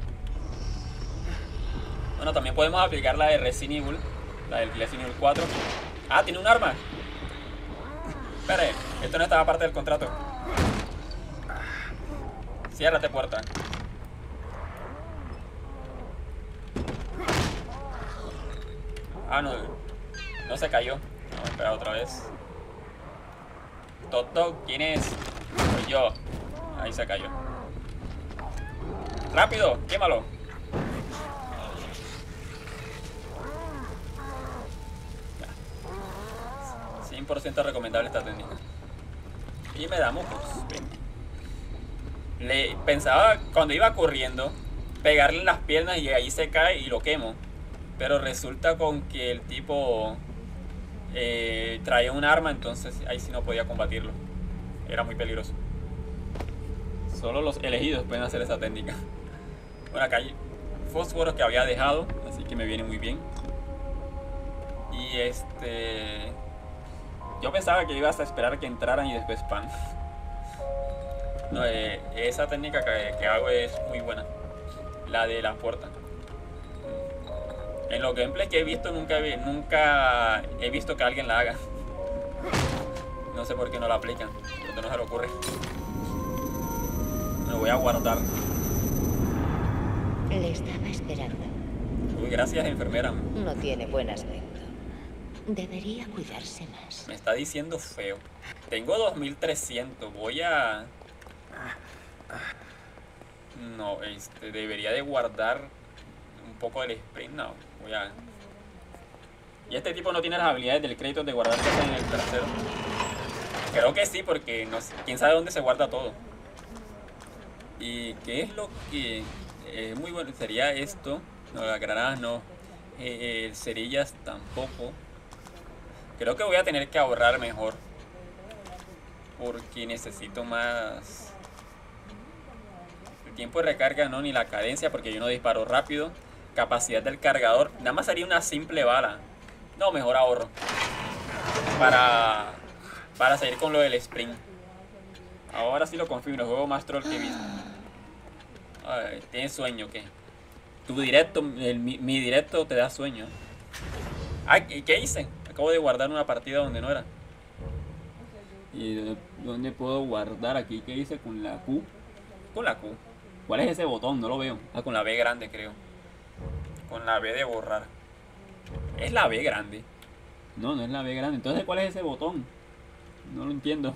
Bueno, también podemos aplicar la de Resident Evil. La del Resident Evil 4. Ah, tiene un arma. Espere, esto no estaba parte del contrato. Ciérrate puerta. Ah, no se cayó. Vamos a esperar otra vez. Toto, ¿quién es? Soy yo. Ahí se cayó. ¡Rápido! ¡Quémalo! 100% recomendable esta técnica. Y me da mocos. Pensaba cuando iba corriendo pegarle en las piernas y ahí se cae y lo quemo. Pero resulta con que el tipo traía un arma, entonces ahí sí no podía combatirlo. Era muy peligroso. Solo los elegidos pueden hacer esa técnica. Bueno, acá hay fósforos que había dejado, así que me viene muy bien. Y yo pensaba que ibas a esperar que entraran y después pan. No, esa técnica que hago es muy buena. La de la puerta. En los gameplays que he visto nunca he visto que alguien la haga. No sé por qué no la aplican. Porque no se le ocurre. Me voy a guardar. Le estaba esperando. Uy, gracias, enfermera. No tiene buen aspecto. Debería cuidarse más. Me está diciendo feo. Tengo 2300. Voy a... No, debería de guardar un poco del sprint. No, voy a... Y este tipo no tiene las habilidades del crédito de guardar cosas en el trasero. Creo que sí, porque no sé, quién sabe dónde se guarda todo. ¿Y qué es lo que es muy bueno? Sería esto. No, las granadas no. Cerillas tampoco. Creo que voy a tener que ahorrar mejor. Porque necesito más. El tiempo de recarga no, ni la cadencia, porque yo no disparo rápido. Capacidad del cargador. Nada más haría una simple bala. No, mejor ahorro. Para seguir con lo del sprint. Ahora sí lo confirmo, el juego más troll que he visto. Ay, ¿tienes sueño o qué? Tu directo, mi directo te da sueño. Ay, ¿qué hice? Acabo de guardar una partida donde no era. ¿Y dónde puedo guardar aquí? ¿Qué hice con la Q? Con la Q. ¿Cuál es ese botón? No lo veo. Ah, con la B grande, creo. Con la B de borrar. ¿Es la B grande? No, no es la B grande. Entonces, ¿cuál es ese botón? No lo entiendo.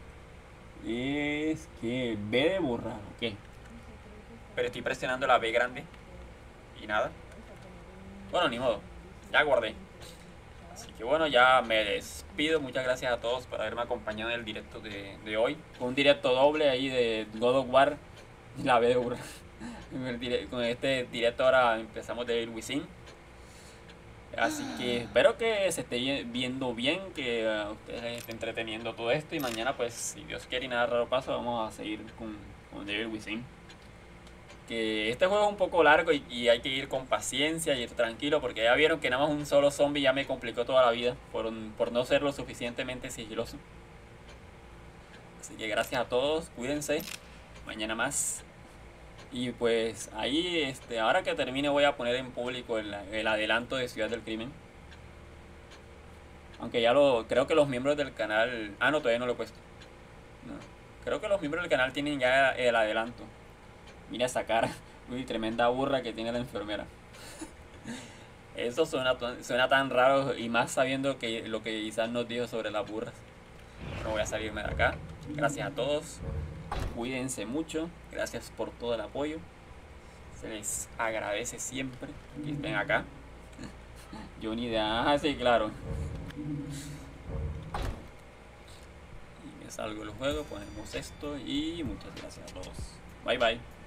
Es que B de borrar, ok. Pero estoy presionando la B grande y nada. Bueno, ni modo. Ya guardé. Así que bueno, ya me despido. Muchas gracias a todos por haberme acompañado en el directo de hoy. Fue un directo doble ahí de God of War. La B de borrar. Con este directo ahora empezamos de Evil Within. Así que espero que se esté viendo bien, que ustedes les esté entreteniendo todo esto. Y mañana, pues, si Dios quiere y nada raro pasa, vamos a seguir con Evil Within. Que este juego es un poco largo y hay que ir con paciencia y ir tranquilo, porque ya vieron que nada más un solo zombie ya me complicó toda la vida por no ser lo suficientemente sigiloso. Así que gracias a todos, cuídense, mañana más. Y pues ahí, ahora que termine voy a poner en público el adelanto de Ciudad del Crimen. Aunque ya creo que los miembros del canal... Ah, no, todavía no lo he puesto. No. Creo que los miembros del canal tienen ya el adelanto. Mira esa cara. Uy, tremenda burra que tiene la enfermera. Eso suena tan raro, y más sabiendo que lo que quizás nos dijo sobre las burras. Bueno, voy a salirme de acá. Gracias a todos. Cuídense mucho. Gracias por todo el apoyo. Se les agradece siempre que estén acá. Johnny de... Ah, sí, claro. Y me salgo del juego. Ponemos esto. Y muchas gracias a todos. Bye, bye.